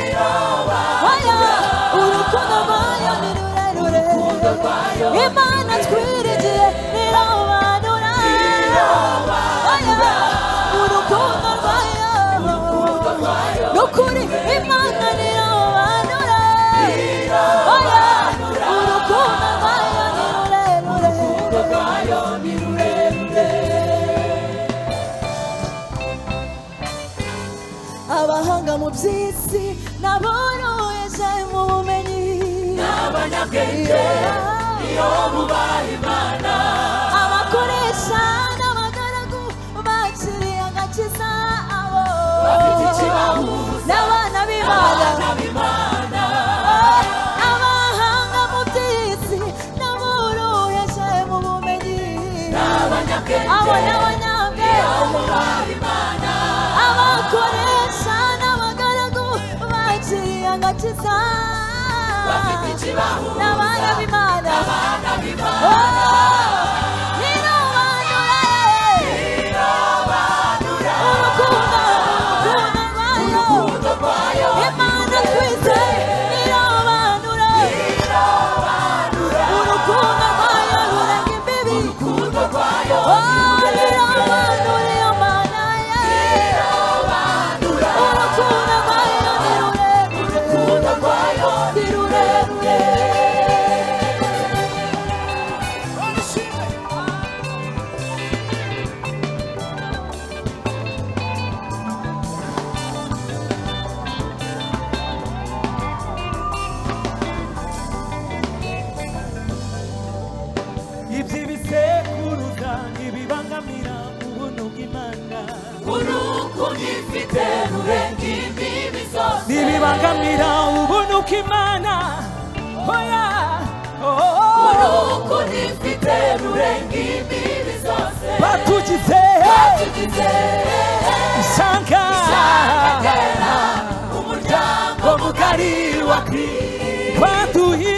Speaker 6: urukundo rwayo ni rurerure, Imana twirigiye irabanura, urukundo rwayo nukuri, Imana irabanura, urukundo rwayo ni rurerure. Abahanga mu by'isi naboroheje mu bumenyi,
Speaker 5: n'abanyabwenge iyo bubaha Imana,
Speaker 6: abakoresha n'abagaragu bakiriye agakiza abo
Speaker 5: bafite ikibahuza
Speaker 6: n'abana b'Imana.
Speaker 5: n'abana b'Imana.
Speaker 6: Abahanga mu by'isi naboroheje mu bumenyi,
Speaker 5: N'abanyabwenge
Speaker 6: abo n'abanyabwenge
Speaker 5: iyo bubaha Imana,
Speaker 6: abakoresha n'abagaragu bakiriye agakiza
Speaker 5: bafite ikibahuza
Speaker 6: n'abana b'Imana.
Speaker 5: n'abana b'Imana. Irabanura, urukundo rwayo
Speaker 6: Imana twizeye irabanura,
Speaker 5: irabanura,
Speaker 6: urukundo rwayo rurenga imbibi,
Speaker 5: urukundo rwayo
Speaker 6: irabanura iyo Mana ye,
Speaker 5: irabanura,
Speaker 6: urukundo rwayo ni rurerure,
Speaker 5: urukundo rwayo
Speaker 6: ni rurerure.
Speaker 7: iby'ibisekuruza ntibibangamira ubuntu bw'Imana,
Speaker 5: urukundo ifite rurenga imbibi zose,
Speaker 7: ntibibangamira ubuntu bw'Imana. Oya,
Speaker 5: urukundo ifite rurenga imbibi zose,
Speaker 7: batugize ishyanga
Speaker 5: umuryango mugari wa Kristo,
Speaker 7: baduhiye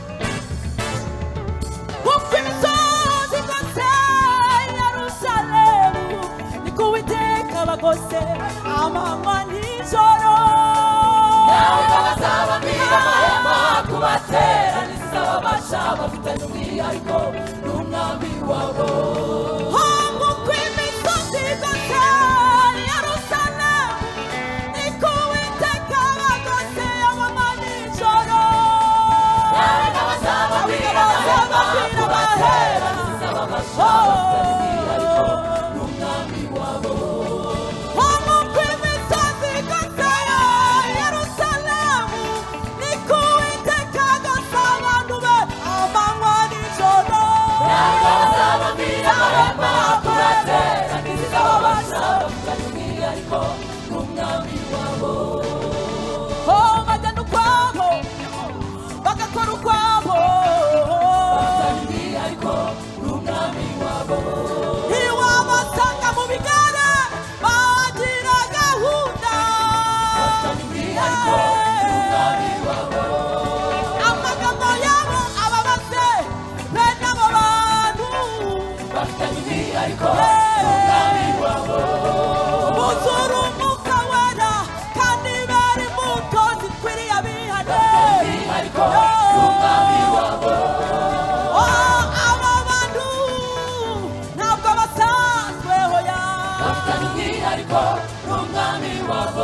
Speaker 6: yose amanywa n'ijoro
Speaker 5: nawe bazababwira amahema kubateraniza ababasha bafitanye umwihariko n'umwami wabo
Speaker 6: honguko imisozi igose Yerusalemu niko Uwiteka bagose amanywa n'ijoro
Speaker 5: nawe bazababwira amahema kubateraniza ababasha bafitanye umwihariko n'umwami wabo
Speaker 6: honguko imisozi igose Yerusalemu niko Uwiteka agose abantu be amanywa n'ijoro
Speaker 5: nawe bazababwira amahema kubateraniza ababasha bafitanye umwihariko n'umwami wabo
Speaker 6: bagenda ukwabo bagakora ukwabo
Speaker 5: bafitanye umwihariko n'umwami wabo
Speaker 6: ntiwabasanga mu bigare bagira gahunda
Speaker 5: bafitanye umwihariko n'umwami wabo
Speaker 6: amagambo yabo ababaze bene abo bantu
Speaker 5: bafitanye umwihariko n'umwami wabo
Speaker 6: buzura umwuka wera kandi bari imbuto zikwiriye abihane
Speaker 5: umwihariko n'umwami wabo
Speaker 6: aba bantu ntabwo basanzwe hoya
Speaker 5: bafitanye umwihariko n'umwami wabo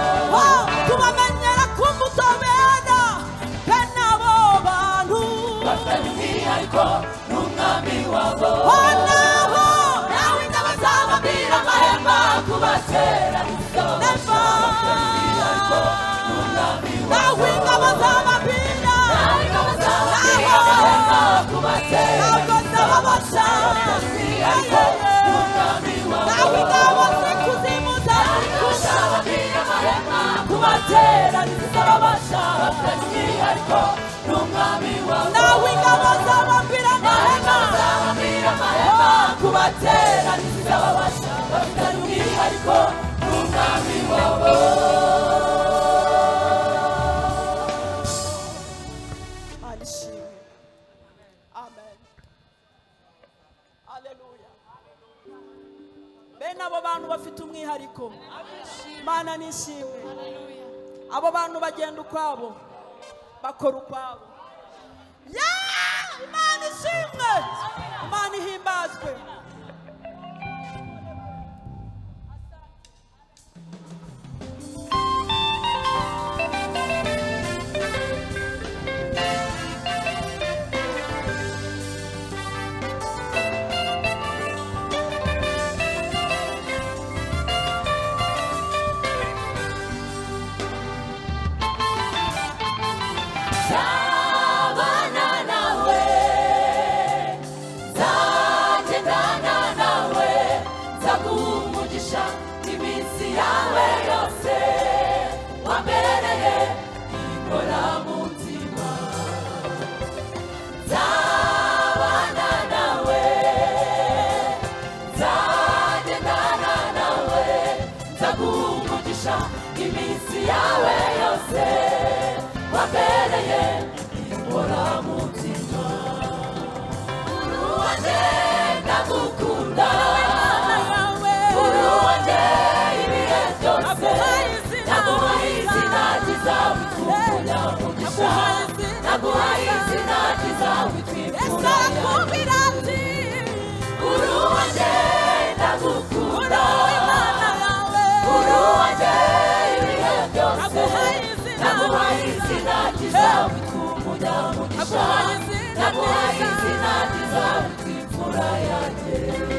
Speaker 6: tubamenyera ku mbuto bera bene abo bantu
Speaker 5: bafitanye umwihariko n'umwami wabo
Speaker 6: naho nawe ingabo
Speaker 5: bazababwira amahema kubateraniza ababasha bafitanye umwihariko n'umwami
Speaker 6: nawe ingabo z'ababwira
Speaker 5: nawe bazababwira amahema kubateraniza
Speaker 6: ntabwo zababasha
Speaker 5: umwihariko n'umwami
Speaker 6: nawe
Speaker 5: wabo
Speaker 6: ingabo z'ikuzimu zazikuza
Speaker 5: bazababwira amahema kubateraniza ababasha bafitanye umwihariko n'umwami wabo
Speaker 6: nawe ingabo z'ababwira amahema
Speaker 5: bazababwira amahema kubateraniza ababasha bafitanye umwihariko n'umwami wabo
Speaker 1: Alishimwe. Amen. Haleluya. Bene abo bantu bafite umwihariko. Imana nishimwe. Abo bantu bagenda ukwabo. Bakora ukwabo. Imana ishimwe. Imana ihimbazwe.
Speaker 5: zabana nawe zagendana nawe zaguha umugisha iminsi yawe yose wambereye inkoramutima zabana nawe zagendana nawe zaguha umugisha iminsi yawe yose wambereye inkoramutima uruwanjye ndagukunda uruwanjye ibihe byose naguhaye izina ryiza witwa umunyamugisha naguhaye izina ryiza witwa imfura yanjye uruwanjye ndagukunda uruwanjye ibihe byose naguhaye izina ryiza witwa umunyamugisha naguhaye izina ryiza witwa imfura yanjye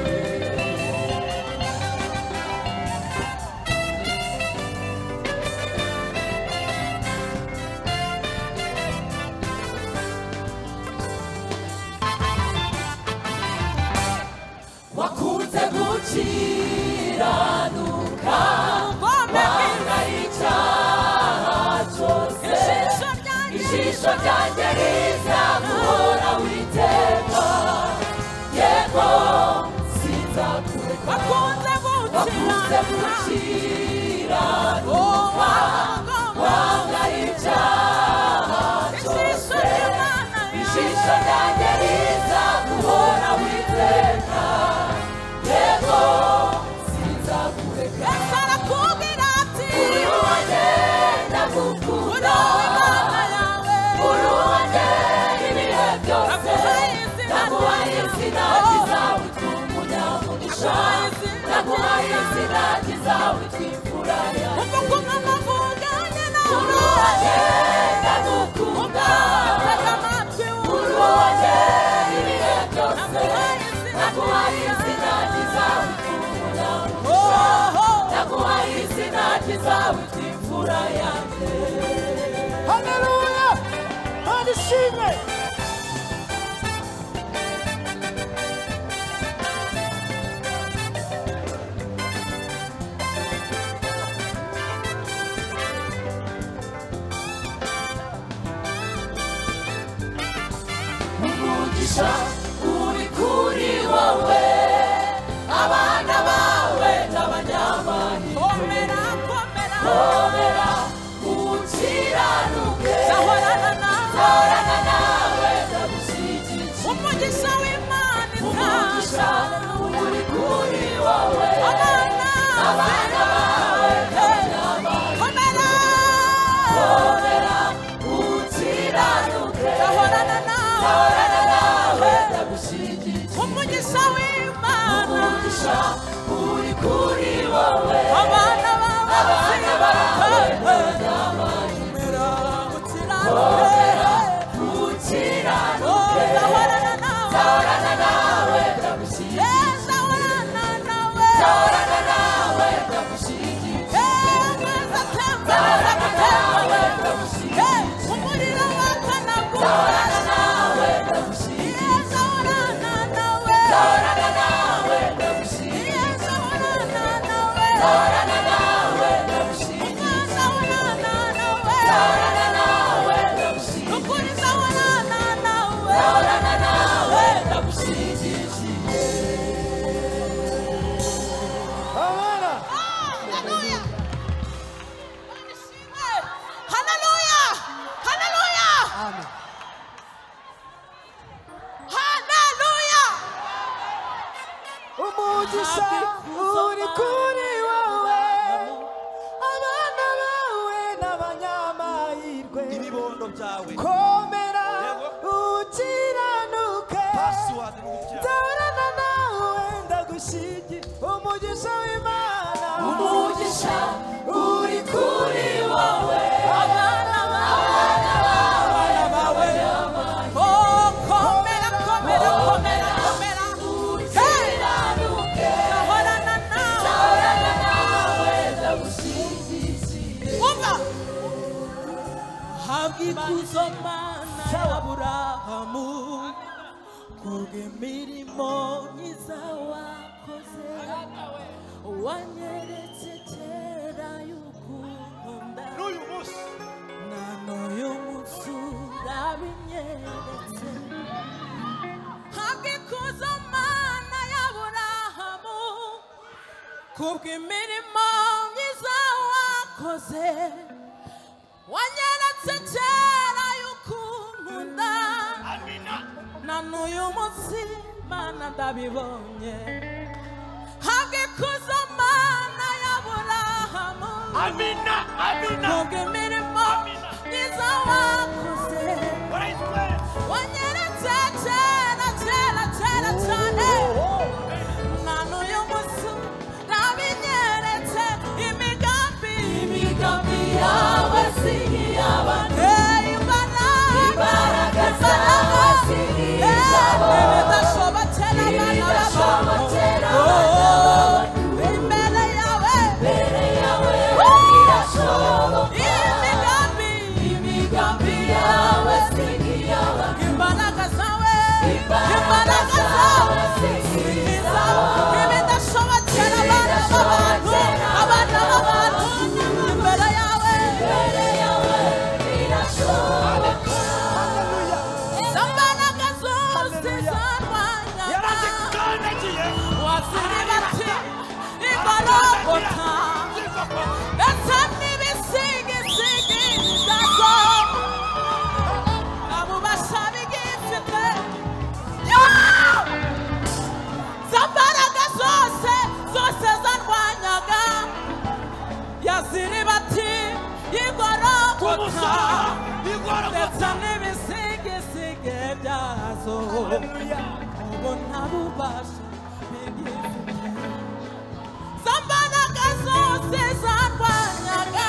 Speaker 5: wakunze gukiranuka wanga icyaha cyose ijisho ryanjye rizaguhora witeka yego si
Speaker 7: ashimwe
Speaker 5: umugisha uri kuri wowe abana bawe n'abanyamahirwe komera komera komera ukiranuke zahorana nawe ndagushyigikira umugisha w'Imana umugisha uri kuri wowe abana bawe n'abanyamahirwe komera ukiranuke zahorana nawe ndagushyigikira umugisha w'Imana umugisha uri kuri wowe abana bawe komera ukiranuke zahorana nawe ndagushyigikira zahorana nawe ndagushyigikira amazi atemba nawe ndagushyigikira umuriro waka nagurana nawe ndagushyigikira zahorana nawe ndagushyigikira zahorana nawe ndagushyigikira zahorana nawe ndagushyigikira ukuri zahorana nawe ndagushyigikira
Speaker 7: abana
Speaker 1: Hallelujah. Hallelujah. Hallelujah.
Speaker 7: amen
Speaker 1: Hallelujah.
Speaker 7: umugisha uri kuri wowe abana bawe n'abanyamahirwe
Speaker 3: ibibondo byawe
Speaker 7: komera ukiranuke zahorana nawe ndagushyigikira umugisha w'Imana
Speaker 5: umugisha uri kuri wowe abana bawe
Speaker 1: Oh, komera, komera, komera, komera.
Speaker 5: ukiranuke
Speaker 1: Zahorana nawe.
Speaker 5: ndagushyigikira
Speaker 1: Umva. Habwa ikuzo Mana y'Aburahamu kubw'imirimo myiza wakoze wanyeretse kera y'ukunda
Speaker 3: n'uyu munsi
Speaker 1: na n'uyu munsi urabinyeretse habwa ikuzo Mana y'Aburahamu kubw'imirimo myiza wakoze wanyeretse kera y'ukunda na n'uyu munsi Mana ndabibonye habwa ikuzo Mana y'Aburahamu
Speaker 3: amina amina
Speaker 1: kubw'imirimo myiza wakoze wanyeretse kera kera kera cyane na n'uyu munsi nabinyeretse imigambi
Speaker 5: yawe si iy'abantu
Speaker 1: imbaraga
Speaker 5: zawe si iz'abantu
Speaker 1: ibidashobokera
Speaker 5: ibidashobokera
Speaker 1: abana
Speaker 5: abana
Speaker 1: imbere yawe
Speaker 5: mbere yawe birashoboka
Speaker 1: imigambi
Speaker 5: yawe si iy'abantu
Speaker 1: imbaraga zawe
Speaker 5: imbaraga zawe si iz'abantu
Speaker 1: ibidashobokera abana b'abantu imbere yawe
Speaker 5: birashoboka
Speaker 1: izo mbaraga zose zarwanyaga
Speaker 3: yarazikandagiye
Speaker 1: waziribati igorogota ndetse n'ibisigisigi byazo abo basaba igifite izo mbaraga zose zarwanyaga yaziribati igorogota ndetse n'ibisigisigi byazo ubu nta bubasha bigifite izo mbaraga zose zarwanyaga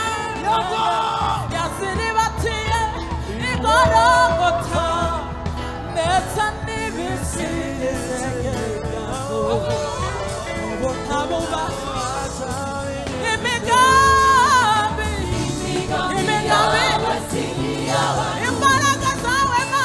Speaker 1: yaziribatiye igorogota ndetse n'ibisigisigi byazo ubu nta bubasha imigambi
Speaker 5: yawe si iy'abantu
Speaker 1: imbaraga zawe Mana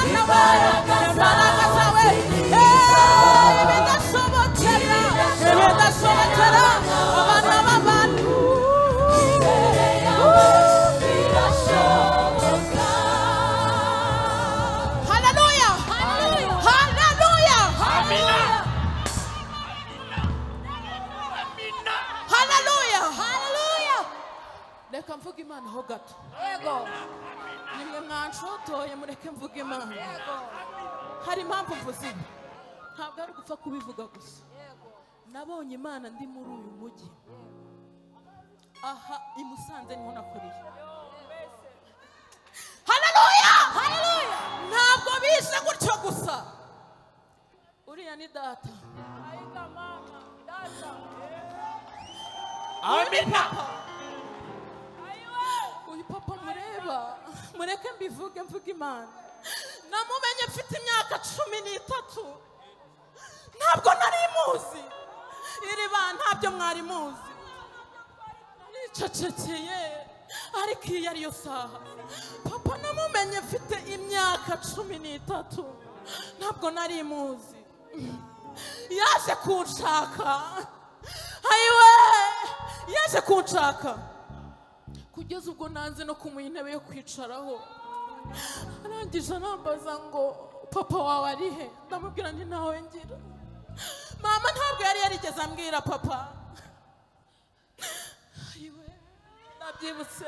Speaker 1: reka mvuga Imana ho gato.
Speaker 6: Yego.
Speaker 1: Nimwe mwanshotoye mureke mvuga Imana.
Speaker 6: Yego.
Speaker 1: Hari impamvu mvuze ibi. Ntabwo ari gupfa kubivuga gusa.
Speaker 6: Yego.
Speaker 1: Nabonye Imana ndi muri uyu mujyi. Aha i Musanze niho nakuriye. Haleluya! Haleluya! Ntabwo bishe gutyo gusa. Uriya ni data.
Speaker 6: Ayiga mama, data.
Speaker 3: Amina.
Speaker 1: Uyu papa mureba, mureke mbivuge mvuga Imana. Namumenye mfite imyaka 13. Ntabwo nari muzi. Iri ba ntabyo mwari muzi. Nicecekeye ariko iyi ariyo saha. Papa namumenye mfite imyaka 13. Ntabwo nari muzi. Yaje kunshaka. Ayiwe! Yaje kunshaka. Kugeza ubwo nanze no kumuha intebe yo kwicaraho. Arangije anambaza ngo papa wawe ari he? Ndamubwira nti ntawe ngira. Mama ntabwo yari yarigeze ambwira papa. Ayiwe, nabyibutse.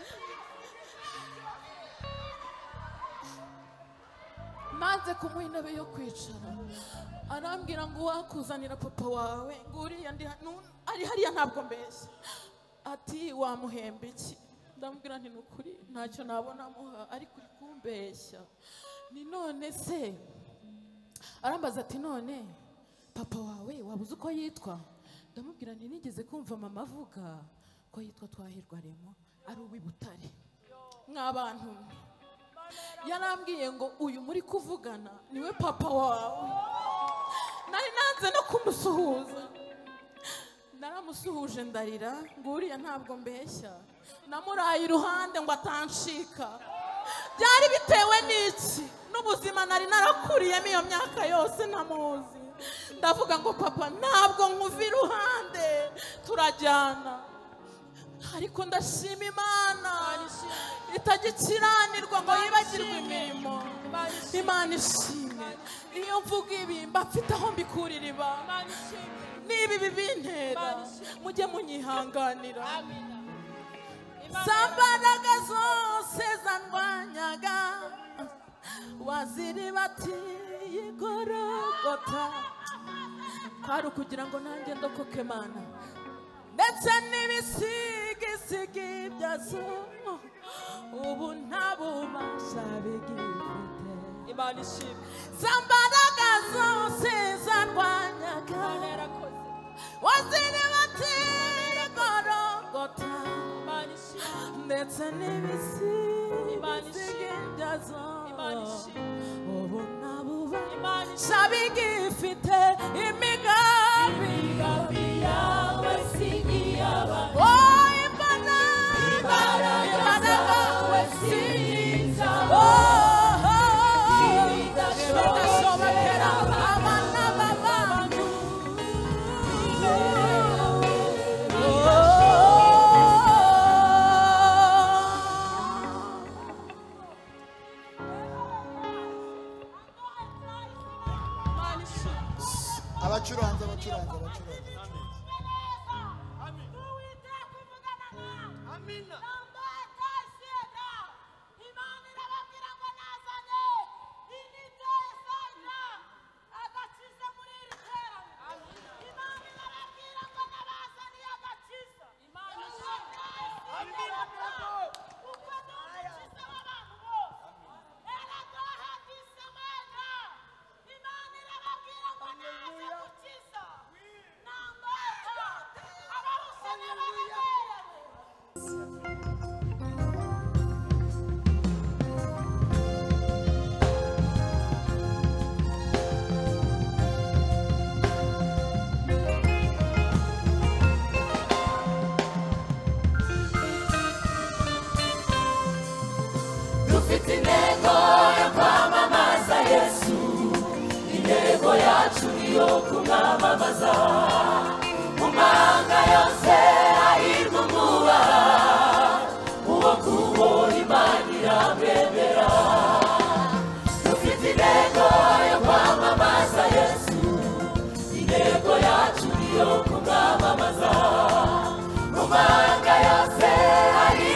Speaker 1: Nanze kumuha intebe yo kwicara. Arambwira ngo wakuzanira papa wawe ngo uriya ari hariya ntabwo mbeshya. Ati wamuhemba iki? Ndamubwira nti nukuri ntacyo nabona muha ariko uri kumbeshya. Ni none se arambaza ati none papa wawe wabuze uko yitwa? Ndamubwira nti nigeze kumva mama avuga ko yitwa Twahirwa Remo ari uw'i Butare. Mw'abantu yarambwiye ngo uyu muri kuvugana niwe papa wawe. Nari nanze no kumusuhuza. Naramusuhuje ndarira ngo uriya ntabwo mbeshya. Namuraye iruhande ngo atanshika. Byari bitewe n'iki? N'ubuzima nari narakuriyemo iyo myaka yose namuzi. Ndavuga ngo papa ntabwo nkuva iruhande turajyana. Ariko ndashima Imana itagikiranirwa ngo yibagirwe imirimo. Imana ishimwe. Iyo mvuga ibi mba mfite aho mbikurira iba. Niba ibi bintera mujye munyihanganira. Zambaraga zose zandwanyaga waziribatiye Golgotha. Kwari ukugira ngo nanjye ndokoke Mana. Ndetse n'ibisigisigi byazo ubu nta bubasha bigifite.
Speaker 6: Imana ishimwe.
Speaker 1: Zambaraga zose zandwanyaga waziribatiye Golgotha.
Speaker 6: Imana ishimwe.
Speaker 1: Ndetse n'ibisigisigi byazo ubu nta bubasha bigifite. Imigambi yawe sigiyaba. Oh, imbaraga yawe sigiyaba. Idashobokera abana b'abantu.
Speaker 4: Abacuranzi.
Speaker 5: Dufite intego yo kwamamaza Yesu. Intego yacu niyo kumwamamaza. Mu mahanga yose hahirwa umwubaha. Uwo kubona Imana iramwemera. Dufite intego yo kwamamaza Yesu. Intego yacu niyo kumwamamaza. Mu mahanga yose hahirwa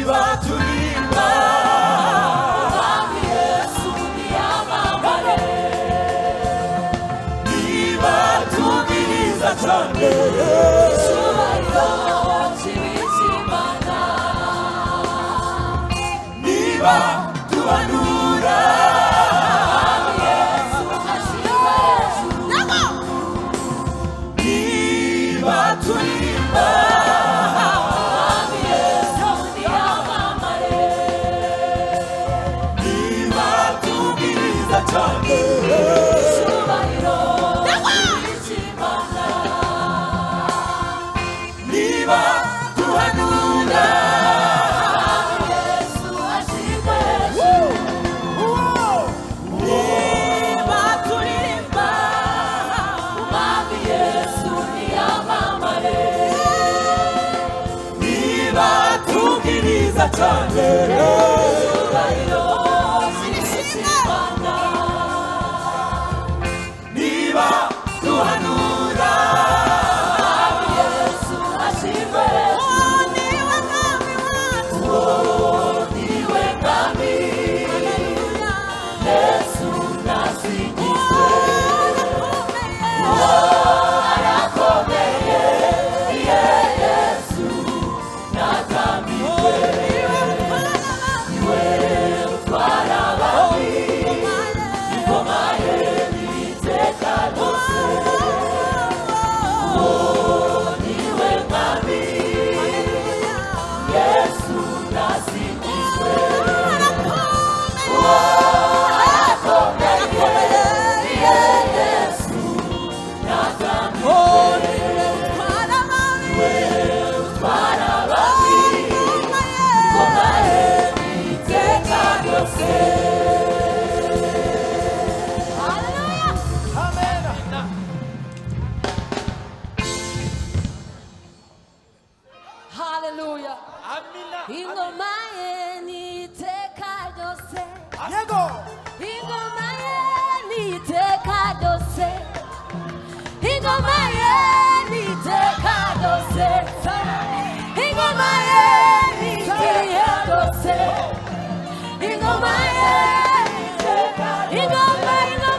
Speaker 3: niba turimba
Speaker 5: Umwami Yesu niyamamare
Speaker 3: niba tubwiriza cyane
Speaker 5: icyubahiro cy'ibizimana
Speaker 3: niba tuhanura
Speaker 5: Umwami Yesu ashyirwa hejuru
Speaker 3: niba turimba
Speaker 5: Umwami Yesu niyamamare
Speaker 3: niba tubwiriza cyane
Speaker 5: icyubahiro cy'ibizimana
Speaker 3: niba tuhanura
Speaker 5: Umwami Yesu ashyirwa hejuru niba turirimba Umwami Yesu niyamamare
Speaker 3: niba tubwiriza cyane
Speaker 5: icyubahiro cy'ibizimana
Speaker 3: niba tuhanura
Speaker 5: Umwami Yesu ashyirwa hejuru niwe mwami Yesu nasingizwe arakomeye Yesu natambirwe niwe utwara abami ingoma ye n'iteka ryose niwe mwami Yesu nasingizwe
Speaker 6: Hallelujah.
Speaker 3: amina
Speaker 6: Ingoma ye n'iteka ryose.
Speaker 3: yego
Speaker 6: Ingoma ye n'iteka ryose. Ingoma ye n'iteka ryose. Ingoma ye n'iteka ryose. Ingoma ye n'iteka ryose. Ingoma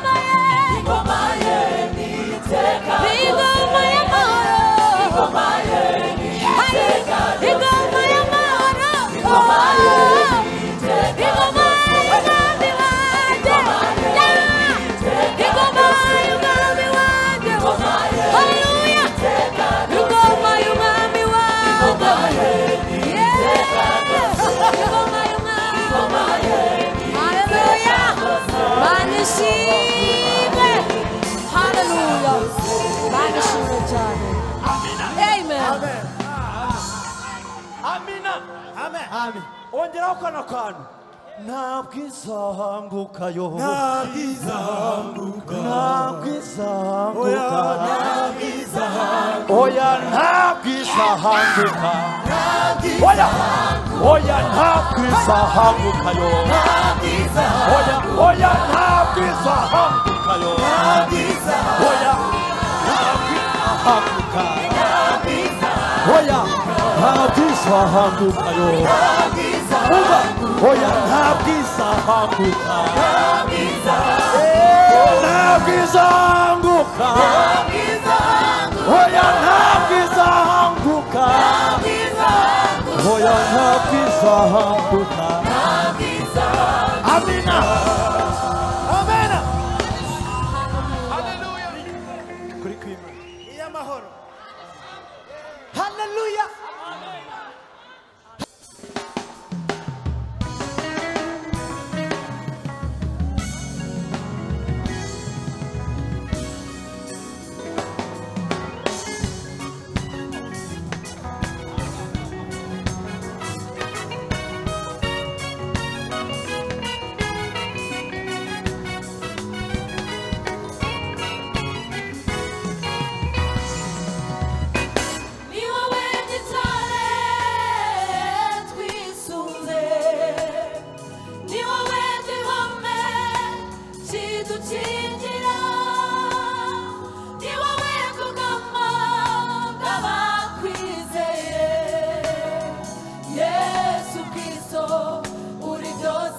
Speaker 6: ye
Speaker 5: n'iteka
Speaker 6: ingoma y'amahoro.
Speaker 5: ingoma ye n'iteka
Speaker 6: Ingoma y'amahoro.
Speaker 5: ingoma ye n'iteka
Speaker 6: Ingoma y'umwami wanjye. Ingoma y'umwami wanjye. Hallelujah. Ingoma y'umwami wanjye. Ingoma y'umwami. Hallelujah. Mana ishimwe. Hallelujah. Mana ishimwe cyane. Amen.
Speaker 3: amina amen ongeraho kano kantu ntabwo izahangukayo ntabwo izahanguka oya ntabwo izahanguka oya ntabwo izahangukayo oya ntabwo izahangukayo oya ntabwo izahanguka oya ntabwo izahangukayo umva oya ntabwo izahanguka ntabwo izahanguka oya ntabwo izahanguka oya ntabwo izahanguka amina amena kuri kwimana iy'amahoro haleluya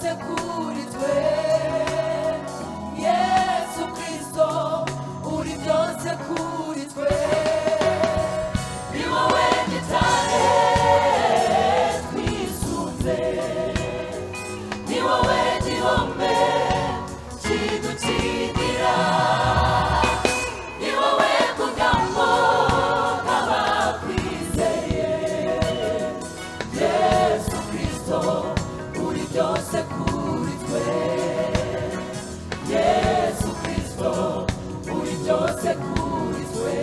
Speaker 6: byose kuri twe Yesu Kristo uri byose kuri twe ni wowe gitare twisunze ni wowe gihome kidukingira ni wowe bwugamo bw'abakwizeye Yesu Kristo uri byose kuri twe Yesu Kristo uri byose kuri twe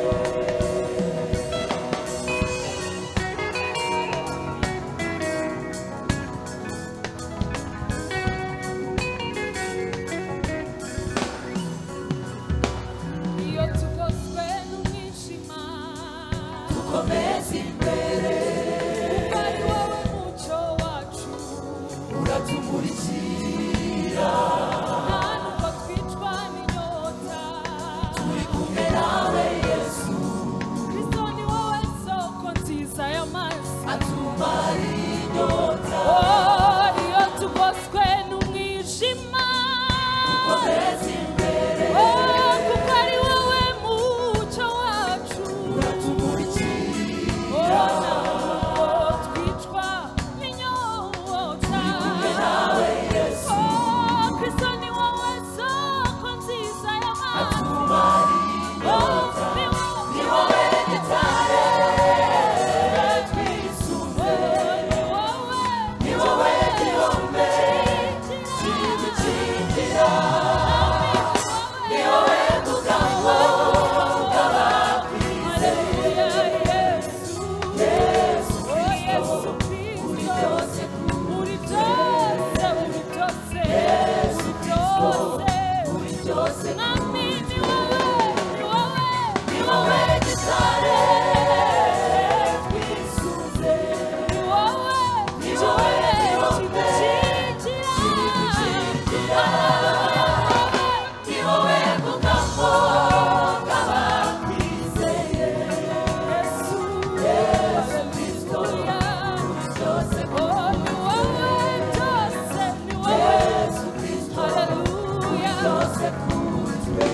Speaker 6: iyo tugoswe n'umwijima dukomeze imbere ari wowe mucyo wacu uratumurikira ntanubwo twicwa n'inyota turi kumwe nawe Yesu Kristo ni wowe soko nziza y'amazi atumara inyota iyo tugoswe n'umwijima dukomeze imbere kuko ari wowe mucyo wacu uratumurikira twicwa n'inyota kumwe nawe Yesu Kristo ni wowe soko nziza y'amazi atumara inyota ni wowe gitare twisunze ni wowe gihome kidukingira ni wowe bwugamo bw'abakwizeye Yesu Kristo uri byose uri byose uri byose Yesu Kristo uri byose nami ni wowe gitare twisunze ni wowe kidukingira ni wowe bwugamo bw'abakwizeye Yesu Kristo uri byose ni wowe byose ni wowe Yesu Kristo haleluya byose kuri twe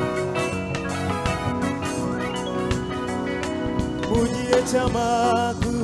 Speaker 7: mu gihe cy'amakuba